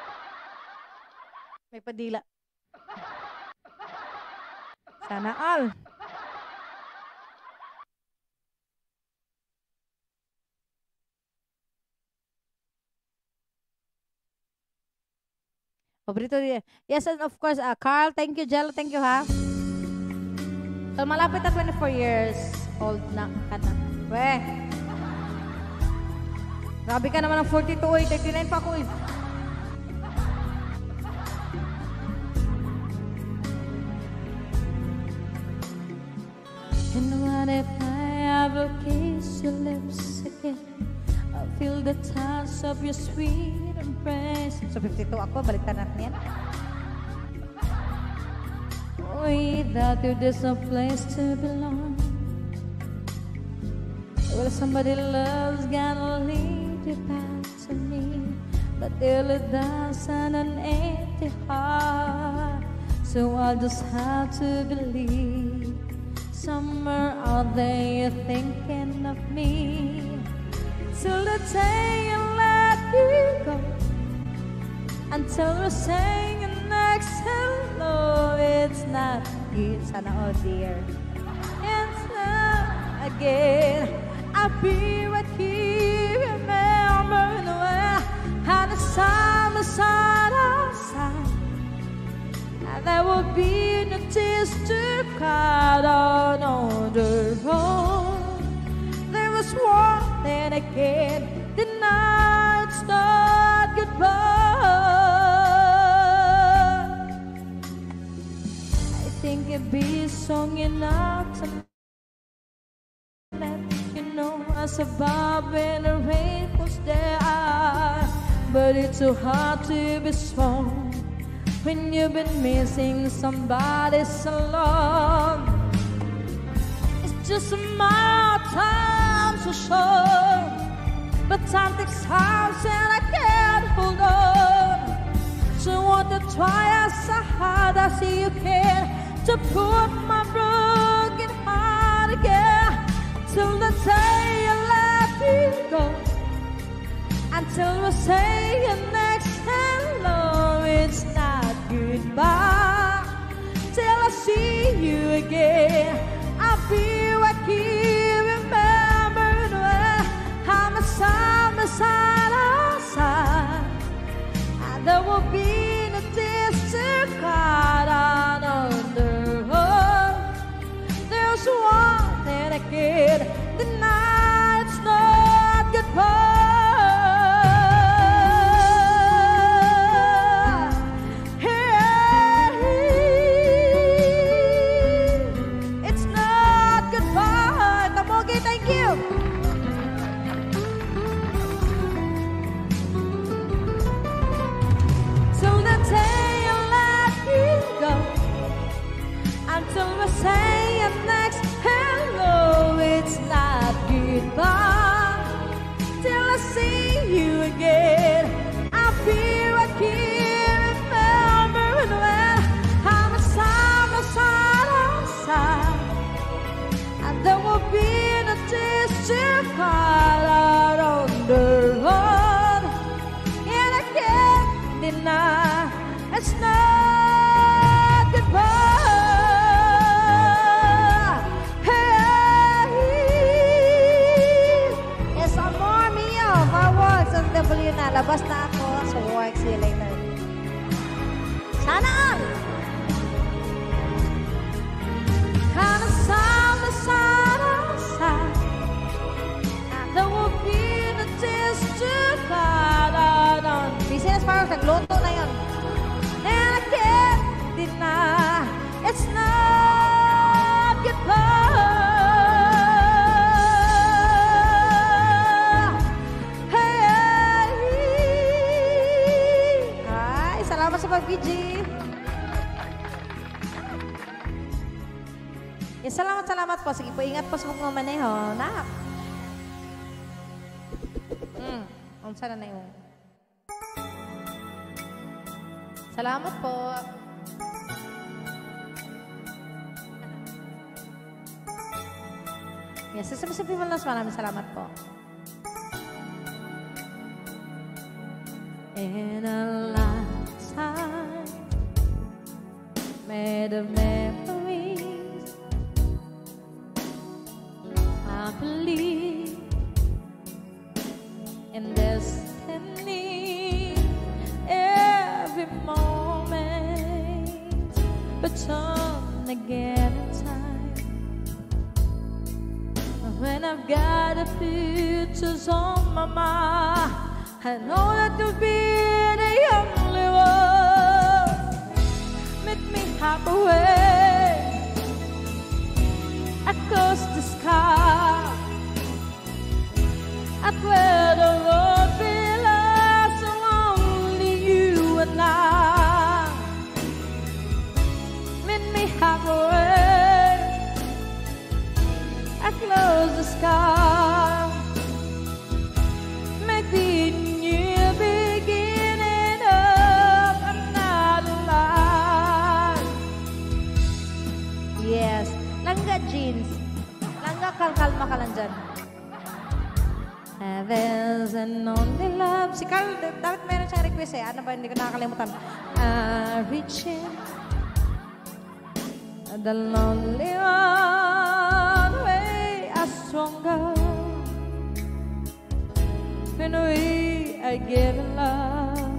Speaker 2: May padila. Sana all. Paborito din. Yes, and of course, Carl, thank you, Jello, thank you, ha? So, malapit na 24 years old na ka na. Weh. Grabe ka naman ng 42, 39 pa ako, And what if I ever kiss your lips again? I feel the touch of your sweet embrace. So 52 ako, baliktad natin yan. Without you, there's no place to belong. Well, somebody loves gonna lead you back to me, but they'll dance on an empty heart. So I'll just have to believe somewhere out there you're thinking of me. Till the day I let you go, until we're saying next hello, it's not you. Sana, oh dear. It's not again. I'll be right here, remember the way how the sun was side outside, and there will be no tears to cry on the road. There was one, then again, the night's not goodbye. I think it'd be song enough to let you know as a bob and a rain was there. But it's so hard to be strong when you've been missing somebody so long. It's just a matter of time to show, but time takes time and I can't hold on. So I want to try as hard as you can to put my broken heart again. Till the day I let you go, until we say your next hello, it's not goodbye. Till I see you again, I'll be right here, remembered where I'm side by side, and there will be no tears to cry down on the road. There's one that I get, the night's not goodbye. It's not goodbye. Hey. Yes, more Mio. Fireworks of W na. Labas na ako sa work. See you later. Sana all. Kind of sound the side on side. There will be the test to fight out on. Business Fireworks, nagluto na yun. And I can't deny it's not goodbye. Hey. Ay, salamat sa pag-VG. Yes, salamat po. Sige po, ingat po sa pagmamaneho. Nak. Sana na yung... Salamat po. Yes, sa people nas, maraming salamat po. In a lifetime made of memories, I believe in destiny. Every moment but turn again in time. When I've got the pictures on my mind, I know that you'll be the only one. Meet me halfway across the sky, at where the road belongs to only you and I. Meet me halfway across the sky. Make the new beginning of another life. Yes, langga jeans. Langga kalma ka lang dyan. There's an only love. Si Carl, dapat meron siyang request eh. Ano ba, hindi ko nakakalimutan. Reaching the lonely one way stronger. When we are given love,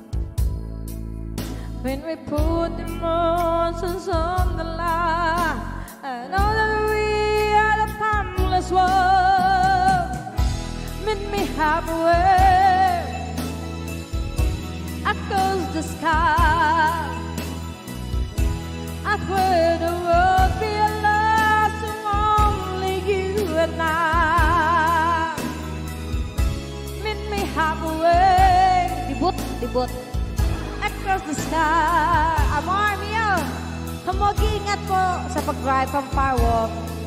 Speaker 2: when we put emotions on the line, I know that we are the timeless one. Meet me halfway across the sky, at where the world belongs to only you and I. Meet me halfway, dibut, across the sky. Amor mio, mag-iingat po sa pag-drive from Firework.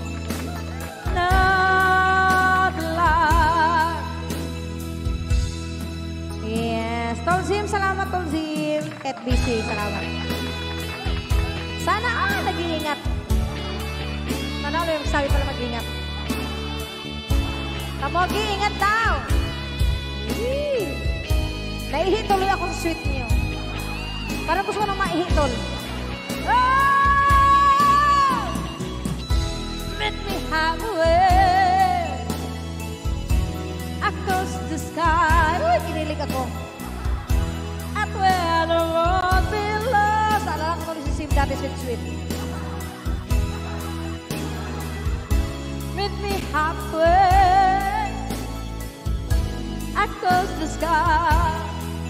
Speaker 2: Not alive. Yes, Tolzim, salamat Tolzim. Ket BC, salamat. Sana nag-iingat. Sana yung sabi pala mag-iingat. Mag-iingat daw. Naihi tuloy akong sweet niyo. Parang gusto ko nang maihi tol. Oh! Meet me halfway across the sky. Uy, kinilig ako. At where the road belongs. Alala ko tuloy si Sim dati sweet. Meet me halfway across the sky.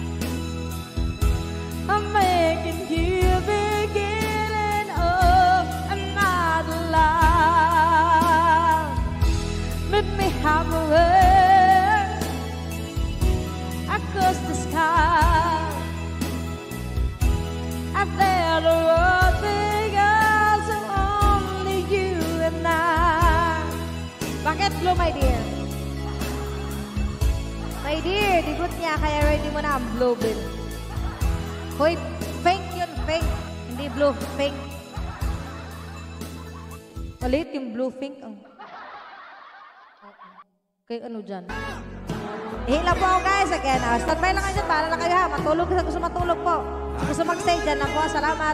Speaker 2: I'm making you beginning of another life. Meet me halfway across the sky. Up there the road begins, and only you and I. Bakit blue, my dear? My dear, digot niya, kaya ready mo na ang blue bill. Hoy, pink yun, pink. Hindi blue, pink. Malit yung blue, pink. Kaya ano dyan? Hila po ako guys. Again, standby lang kayo dyan. Para lang kayo ha. Matulog sa gusto matulog po. Gusto mag-stay dyan lang po. Salamat.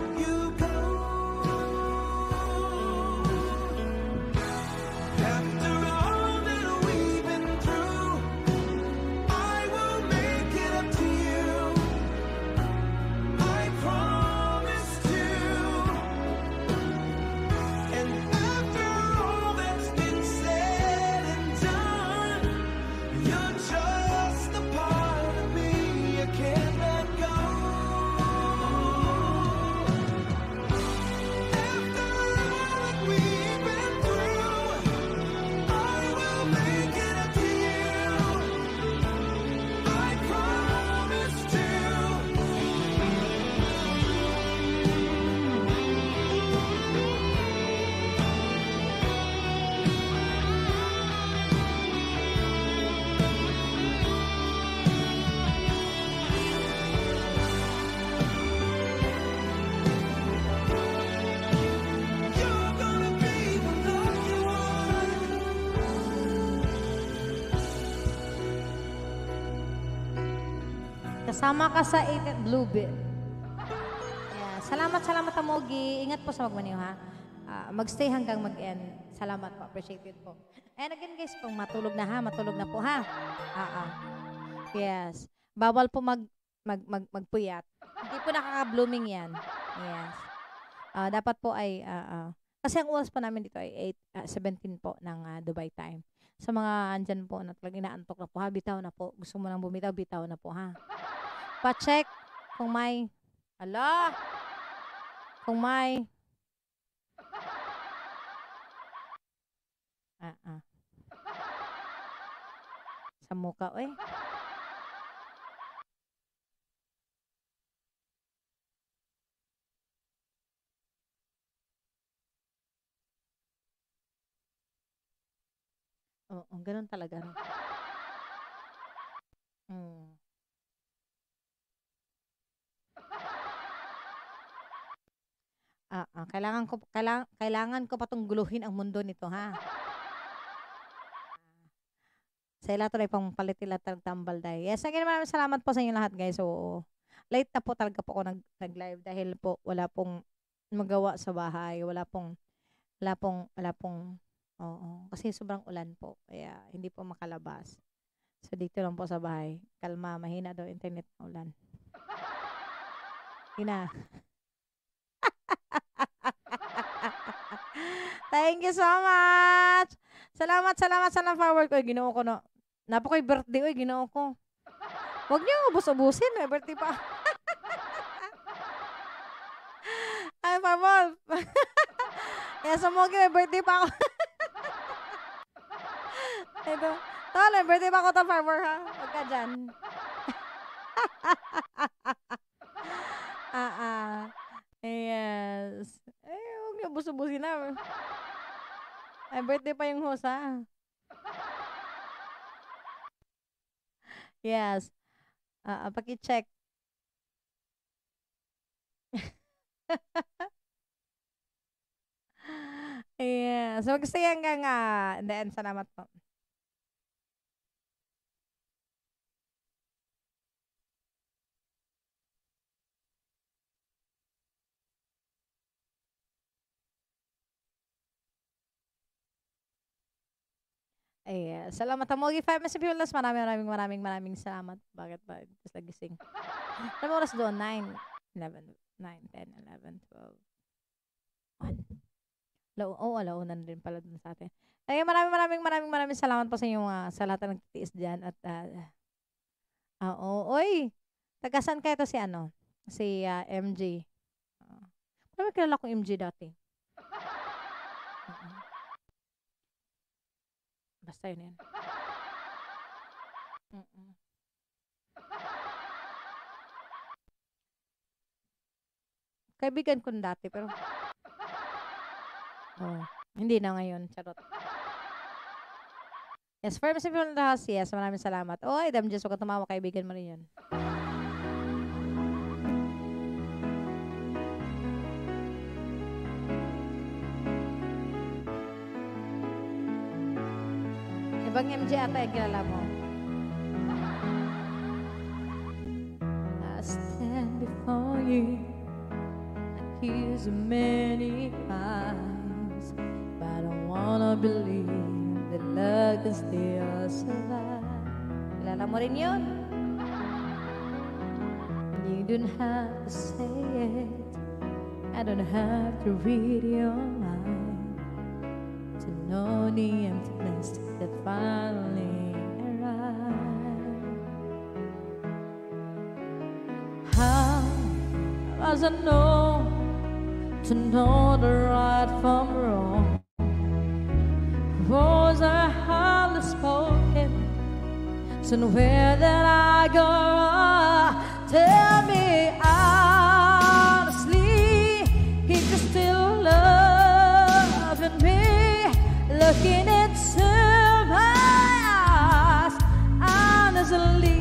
Speaker 2: Kasama ka sa 8 Bluebell. Yeah. Salamat Amogi. Ingat po sa magmaniw ha. Magstay hanggang mag-end. Salamat po. Appreciate it po. And again guys, kung matulog na ha, matulog na po ha. Yes. Bawal po magpuyat. Hindi po nakaka-blooming yan. Yes. Dapat po ay, kasi ang oras po namin dito ay 8:17 po ng Dubai time. Sa mga andyan po na talagang inaantok na po ha, bitaw na po. Gusto mo nang bumitaw, bitaw na po ha. Pa-check kung may, kung may, sa mukha, oy. Oo, ganun talaga. Kailangan ko pa tong guluhin ang mundo nito, ha? Sa ila to na pang palitila tambal dahil. Yes, again, maraming salamat po sa inyo lahat, guys. So, late na po talaga po ako nag-live dahil po wala pong magawa sa bahay. Wala pong, kasi sobrang ulan po. Kaya, hindi po makalabas. So, dito lang po sa bahay. Kalma, mahina daw internet na ulan. Hina. Thank you so much. Salamat sa forward ko. Ginoo ko no. Napakoy birthday oy, ginoo ko. Huwag niyo ubus-ubusin, may birthday pa. Ay, Pabol. Kaya sa mga may birthday pa ako. Ito. Tol, may birthday pa ako to, Farmer, ha? Huwag ka dyan. Yes. Huwag niyo ubus-ubusin na. Ay, birthday pa yung host, ha? Yes. Paki-check. Yeah. So, mag-stay hanggang in the end. Salamat po. Ay, salamat Amogi 5 Mr. Piulas. Maraming salamat. Bakit ba? Just nagising. Ano oras doon? 9, 11, 9, 10, 11, 12, 1. Alaunan din pala dun sa atin. Ay, maraming salamat po sa inyo sa lahat ng nagtitiis dyan. At, oy, tagasan kayo to si si MJ. Parang kilala ko MJ dati. Basta yun yan. Kaibigan ko dati, pero hindi na ngayon. Charot. Yes, firm sa people in the house. Yes, maraming salamat. Ay, damn just huwag ka tumawa. Kaibigan mo rin yun. Ibang MJ ata yung kilala mo. stand before you, accused many times, but I don't wanna believe that love can still survive. Kilala mo rin yun? You don't have to say it, I don't have to read your mind to know the emptiness that finally arrived. How was I know to know the right from wrong? Was I hardly spoken? Somewhere that I go, tell me honestly, if you're still loving me, looking into my eyes, honestly,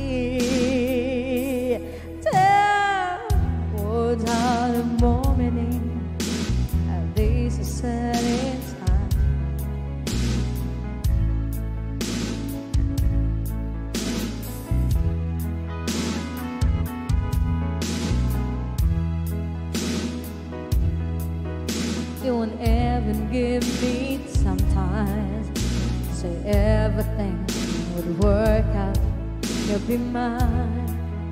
Speaker 2: tell what I'm morning, at least a setting time. You won't ever give me sometimes, say everything would work out, you'll be mine.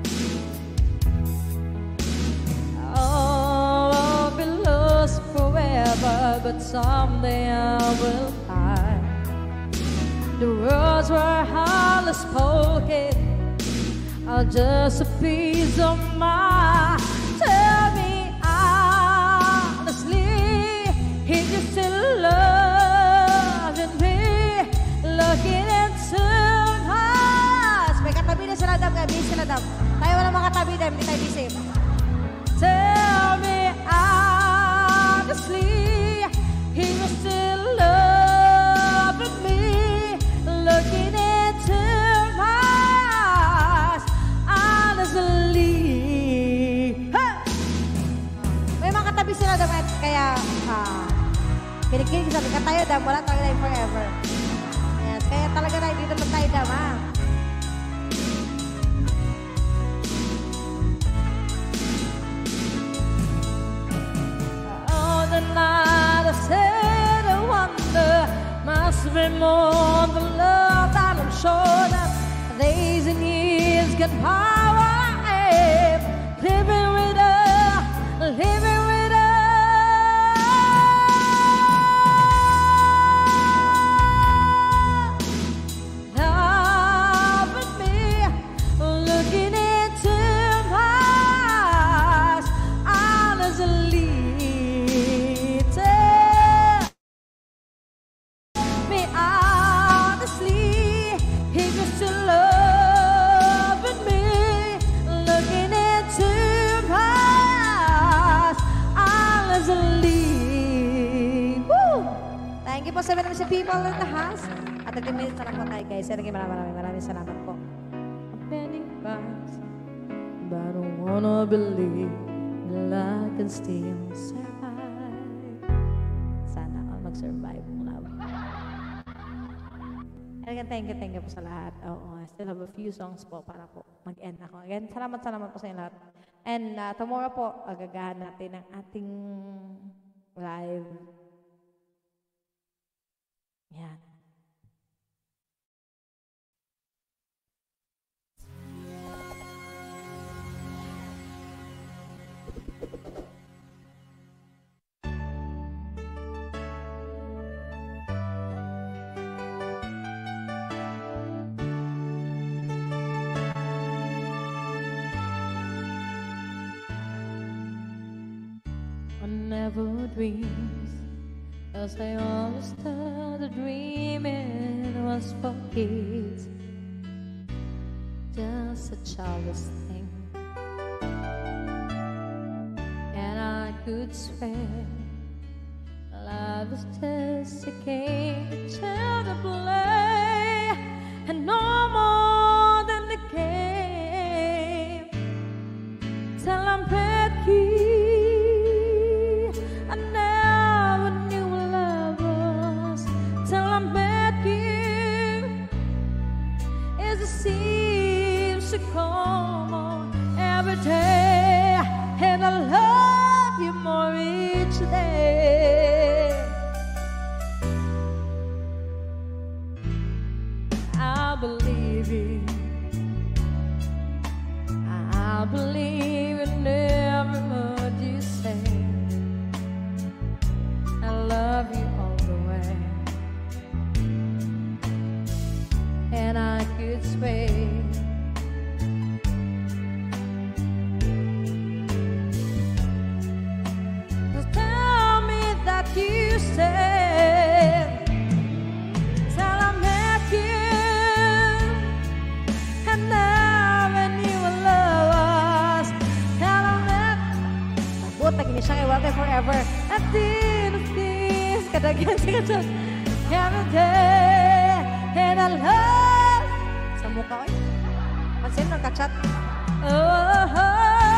Speaker 2: Oh, I'll be lost forever, but someday I will find. The words were hardly spoken, are just a piece of my. Tell me honestly, if you're still loving me, looking into my eyes. May katabi na sila, Dam. Busy sila, Dam. Tayo wala mga katabi, Dam. Hindi tayo busy. Tell me honestly, if you're still loving me, looking into my eyes, honestly. Hey! May mga katabi sila, Dam. Kaya, kinikinig sabi ka tayo, Dam, wala talaga tayo forever. Yes, kaya talaga tayo dito na tayo, Dam, ha? Oh, the night I said I wonder, must be more than love that I'm sure that days and years can power living with her, living with her. Sabi namin sa people in the house. At 30 minutes na lang po tayo, guys. Maraming salamat po. Many times, but I don't wanna believe that I can still survive. Sana all mag-survive ng love. Again, thank you po sa lahat. I still have a few songs po para po mag-end ako. Again, salamat po sa inyo lahat. And tomorrow po, agagahan natin ang ating live. Yan. I never dreams, as I always thought the dreaming was for kids, just a childish thing. And I could swear love is just a game, a child to play, and no more than the game. Till I'm Becky, I never knew what love was. Till I met you, as it seems to come on every believe in every word you say. I love you all the way, and I could swear. Just tell me that you said, till I met you, and never knew what love was. Till I met, nagbut lagi ni siya kay Walter Forever. At the end of this, kadagyan siya dyan, every day, and I love. Sa mukha ko eh. Pansin nang kachat. Oh, oh, oh.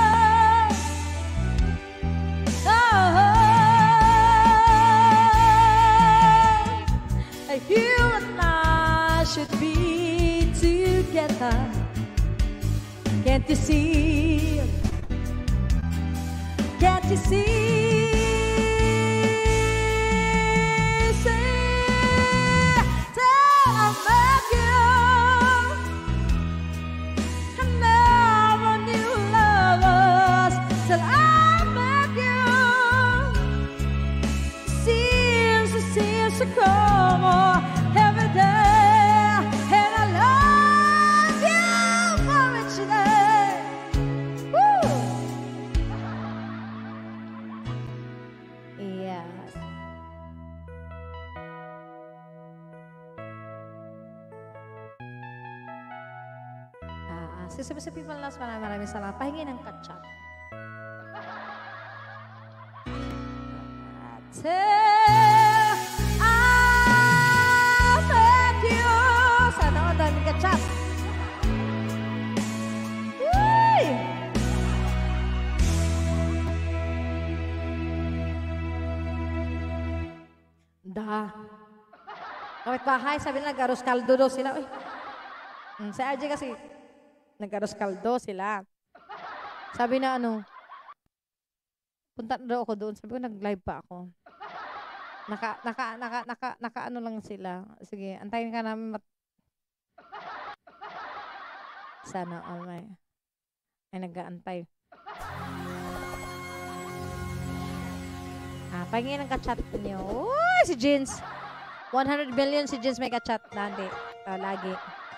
Speaker 2: You and I should be together. Can't you see? Can't you see? Say, till I met you, I never knew love was till I met you. Seems to come on every day, and I love you for each day. Woo! Yes. Sa People Loves, maraming salamat. Pahingi ng ketchup. Ketchup. Uy! Da. Kawit bahay, sabi nila nag-aros kaldo daw sila. Uy. Sa RJ kasi, nag-aros kaldo sila. Sabi na punta na daw ako doon. Sabi ko, nag-live pa ako. Naka ano lang sila. Sige, antayin ka namin sana all ay nag-aantay. Pahingin ng kachat niyo. Uy, si Jeans. 100 billion si Jeans may kachat. Lagi. Lagi.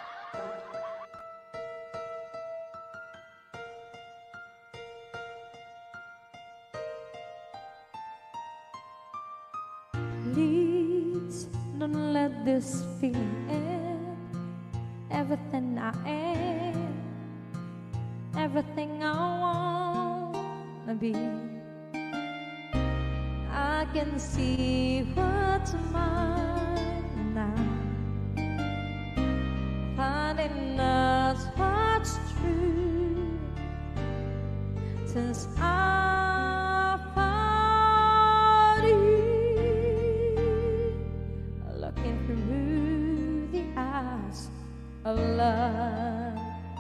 Speaker 2: Please don't let this feeling end. Everything I am, everything I wanna be. I can see what's mine now, finding us what's true. Since I found you, looking through the eyes of love.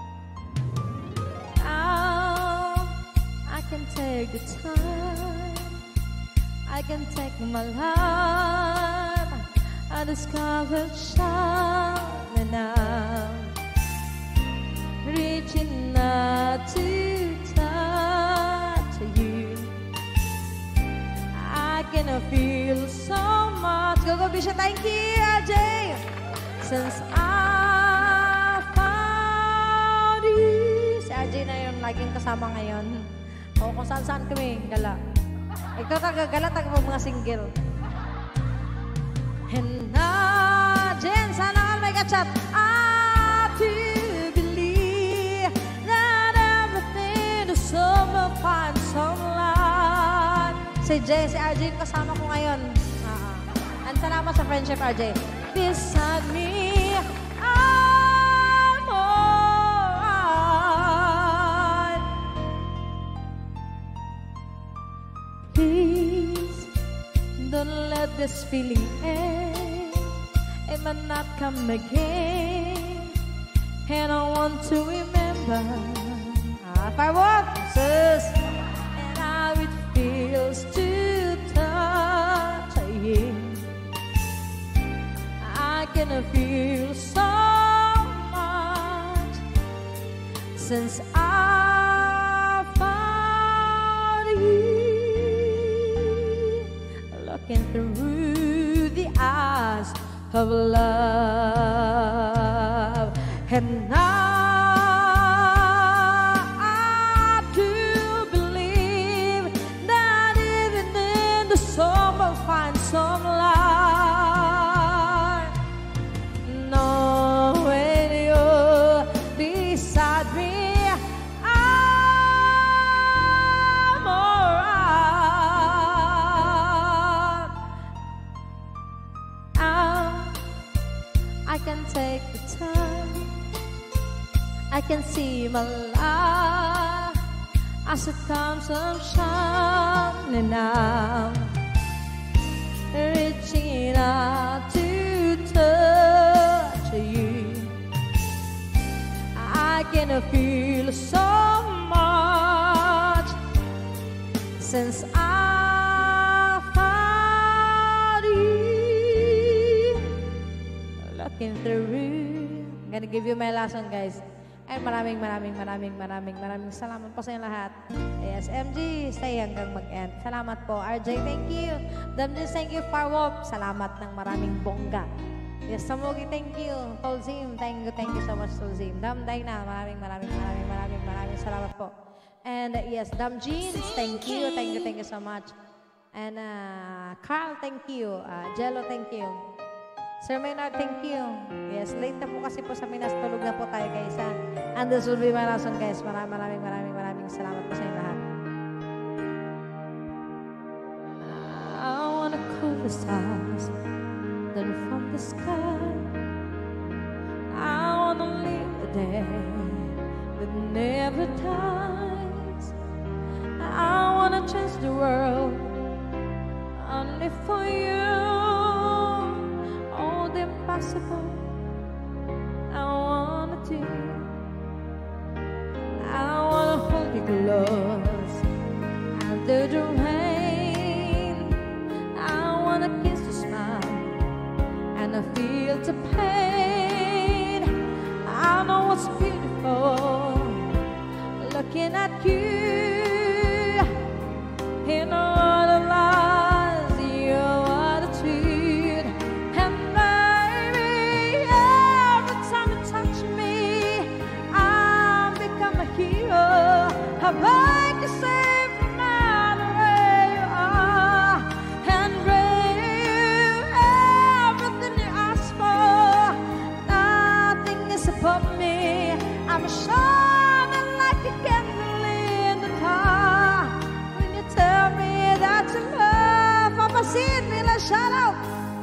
Speaker 2: Now I can take the time, I can take my life. I discovered shining now, reaching out to touch you. I can feel so much. Go Bisha, thank you, RJ. Since I found you. Si RJ na yung laging kasama ngayon. O kung saan-saan kami, gala. Ikaw taga-gala, taga-mga single. And Jen, sana all may kachat. I do believe that everything is summer find some light. Si Jay, si RJ yung kasama ko ngayon. And salamat sa friendship, RJ. Beside me, I'm alright. Please, don't let this feeling end. It might not come again. And I want to remember fireworks and how it feels to touch you. I can feel so much since I looking through the eyes of love. And I do believe that even in the storm we'll find some light. Knowing you're beside me, I'm alright. I can take the time, I can see my life as it comes and shining now, reaching out to touch you. I can feel so much since I found you. Looking through. I'm gonna give you my last one, guys. And maraming salamat po sa inyo lahat. Yes, MG, stay hanggang mag-end. Salamat po. RJ, thank you. Damjis, thank you. Farwop, salamat ng maraming bongga. Yes, Samugi, thank you. Tolzim, thank you so much, Tolzim. Damday na, maraming salamat po. And yes, Damjeans, thank you so much. And Carl, thank you. Jello, thank you. Sir Maynard, thank you. Yes, late na po kasi po sa Minas. Tulog na po tayo, guys. And this will be my last one, guys. Maraming salamat po sa inyo lahat. I wanna call the stars then from the sky. I wanna live a day that never dies. I wanna change the world only for you. All the impossible I wanna do. I wanna hold you close under the rain. I wanna kiss your smile and I feel the pain. I know what's beautiful looking at you in all the lies your attitude. And baby, every time you touch me, I become a hero. I beg to save no matter where you are. And baby, everything you ask for, nothing is above me. I'm shining like a candle in the dark. When you tell me that you love, Papa Sidney, let's shout out.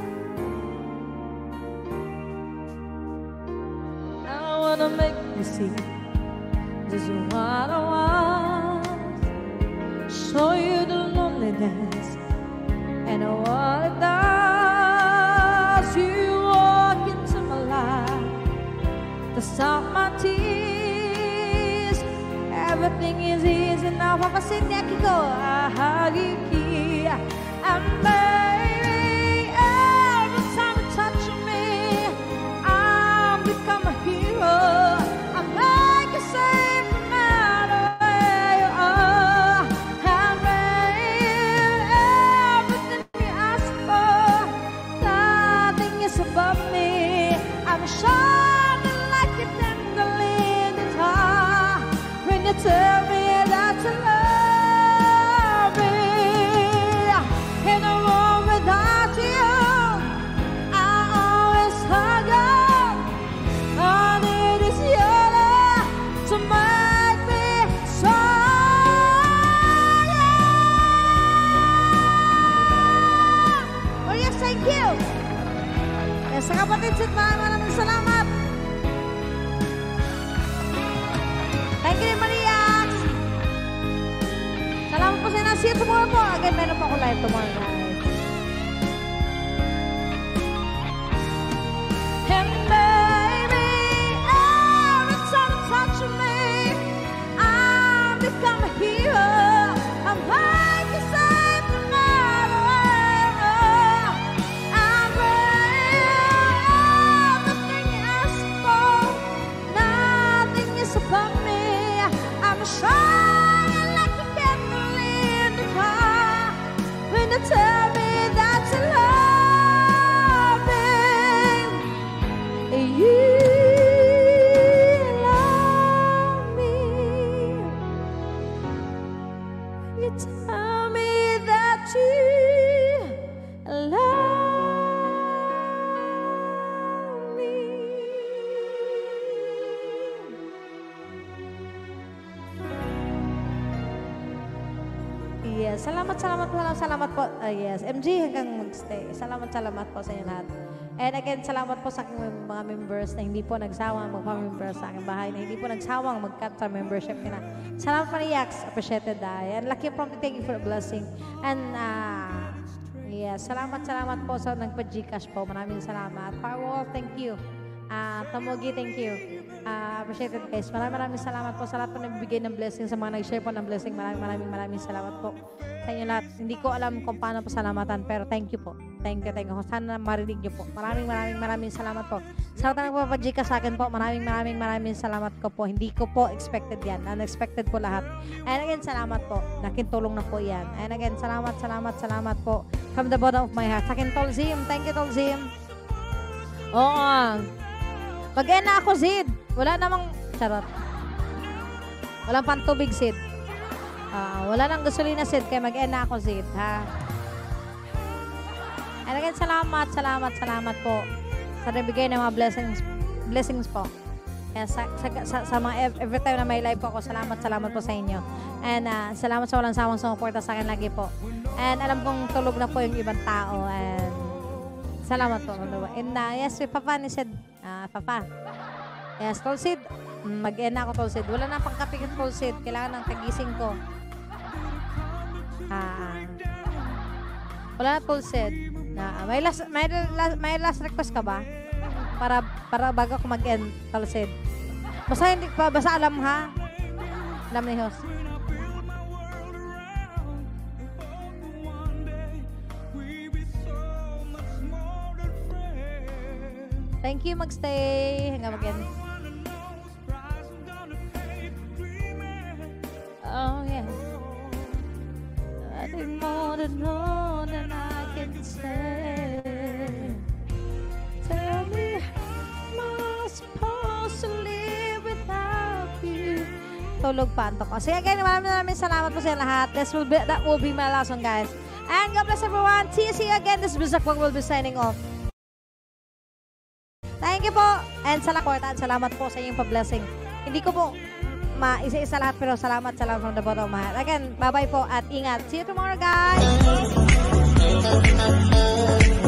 Speaker 2: I wanna make you see just what I want. Show you the loneliness and what it does. You walk into my life to stop my tears. Everything is easy now. Papa Sidney, I can go. I hug you here. And baby, every time you touch me, I become a hero. I make you safe no matter where you are. And baby, everything you ask for, nothing is above me. I'm shining like a candle in the dark. When you tell me that you love me, in a world without you, I always hug you. All I need is your love to make me strong. Oh yes, thank you. Yes, sa kapatid Sid, maraming salamat. Thank you, Maria. Salamat po sa inyo. See you tomorrow po. Again, meron po ako live tomorrow, guys. And baby, every time you touch me, I become a hero. I'm like you safe no matter where you are. I'm everything you ask for, nothing is above me. I'm shining like a candle in the dark. When you tell me that You tell me that you love me. Yes, salamat po. Yes, MG hanggang mag-stay. Salamat po sa inyo lahat. And again, salamat po sa aking mga members na hindi po nagsawang magpa-member sa aking bahay, na hindi po nagsawang mag-cut sa membership nila. Salamat po ni Yax. Appreciated and Lucky Prompting, thank you for the blessing. And yes, salamat po sa nagpa-Gcash po. Maraming salamat. Firewall, thank you. Tamugi, thank you. Appreciated guys. Maraming salamat po sa lahat po nagbibigay ng blessing, sa mga nag-share po ng blessing. Maraming salamat po sa inyo lahat. Hindi ko alam kung paano po salamatan, pero thank you po. Thank you. Sana marinig niyo po. Maraming salamat po. Sa lahat na nagpapagika sa akin po, maraming salamat ko po. Hindi ko po expected yan. Unexpected po lahat. And again, salamat po. Nakintulong na po yan. And again, salamat po. From the bottom of my heart. Sa akin, Tolzim. Thank you, Tolzim. Oo. Mag-end na ako, Sid. Wala namang, charot. Walang pantubig, Sid. Wala nang gasolina, Sid. Kaya mag-end na ako, Sid. Ha? And again, salamat po sa nabigay ng mga blessings po. Kaya sa mga every time na may live po ako, salamat po sa inyo. And salamat sa walang sawang sumuporta sa akin lagi po. And alam kong tulog na po yung ibang tao. And salamat po. And yes, Papa ni Sid. Papa. Yes, Tolsid. Mag-end na ako, Tolsid. Wala na pang kapikit, Tolsid. Kailangan ng tagising ko. Wala na, Tolsid. May last request ka ba? Para bago ako mag-end, Tolsid. Basta alam ha. Alam ni host. Thank you, magstay. Hanggang mag-end. Oh, yeah. Nothing more than I can say. Tell me, am I supposed to live without you? Tulog pa, antok ko. Sige, again, maraming salamat po sa lahat. That will be my last one, guys. And God bless everyone. See you again. This is Bizak Wag will be signing off. Thank you po. And salamat po sa inyong pa-blessing. Hindi ko po isa-isa lahat, pero salamat from the bottom of my heart. Again, bye-bye po at ingat. See you tomorrow, guys.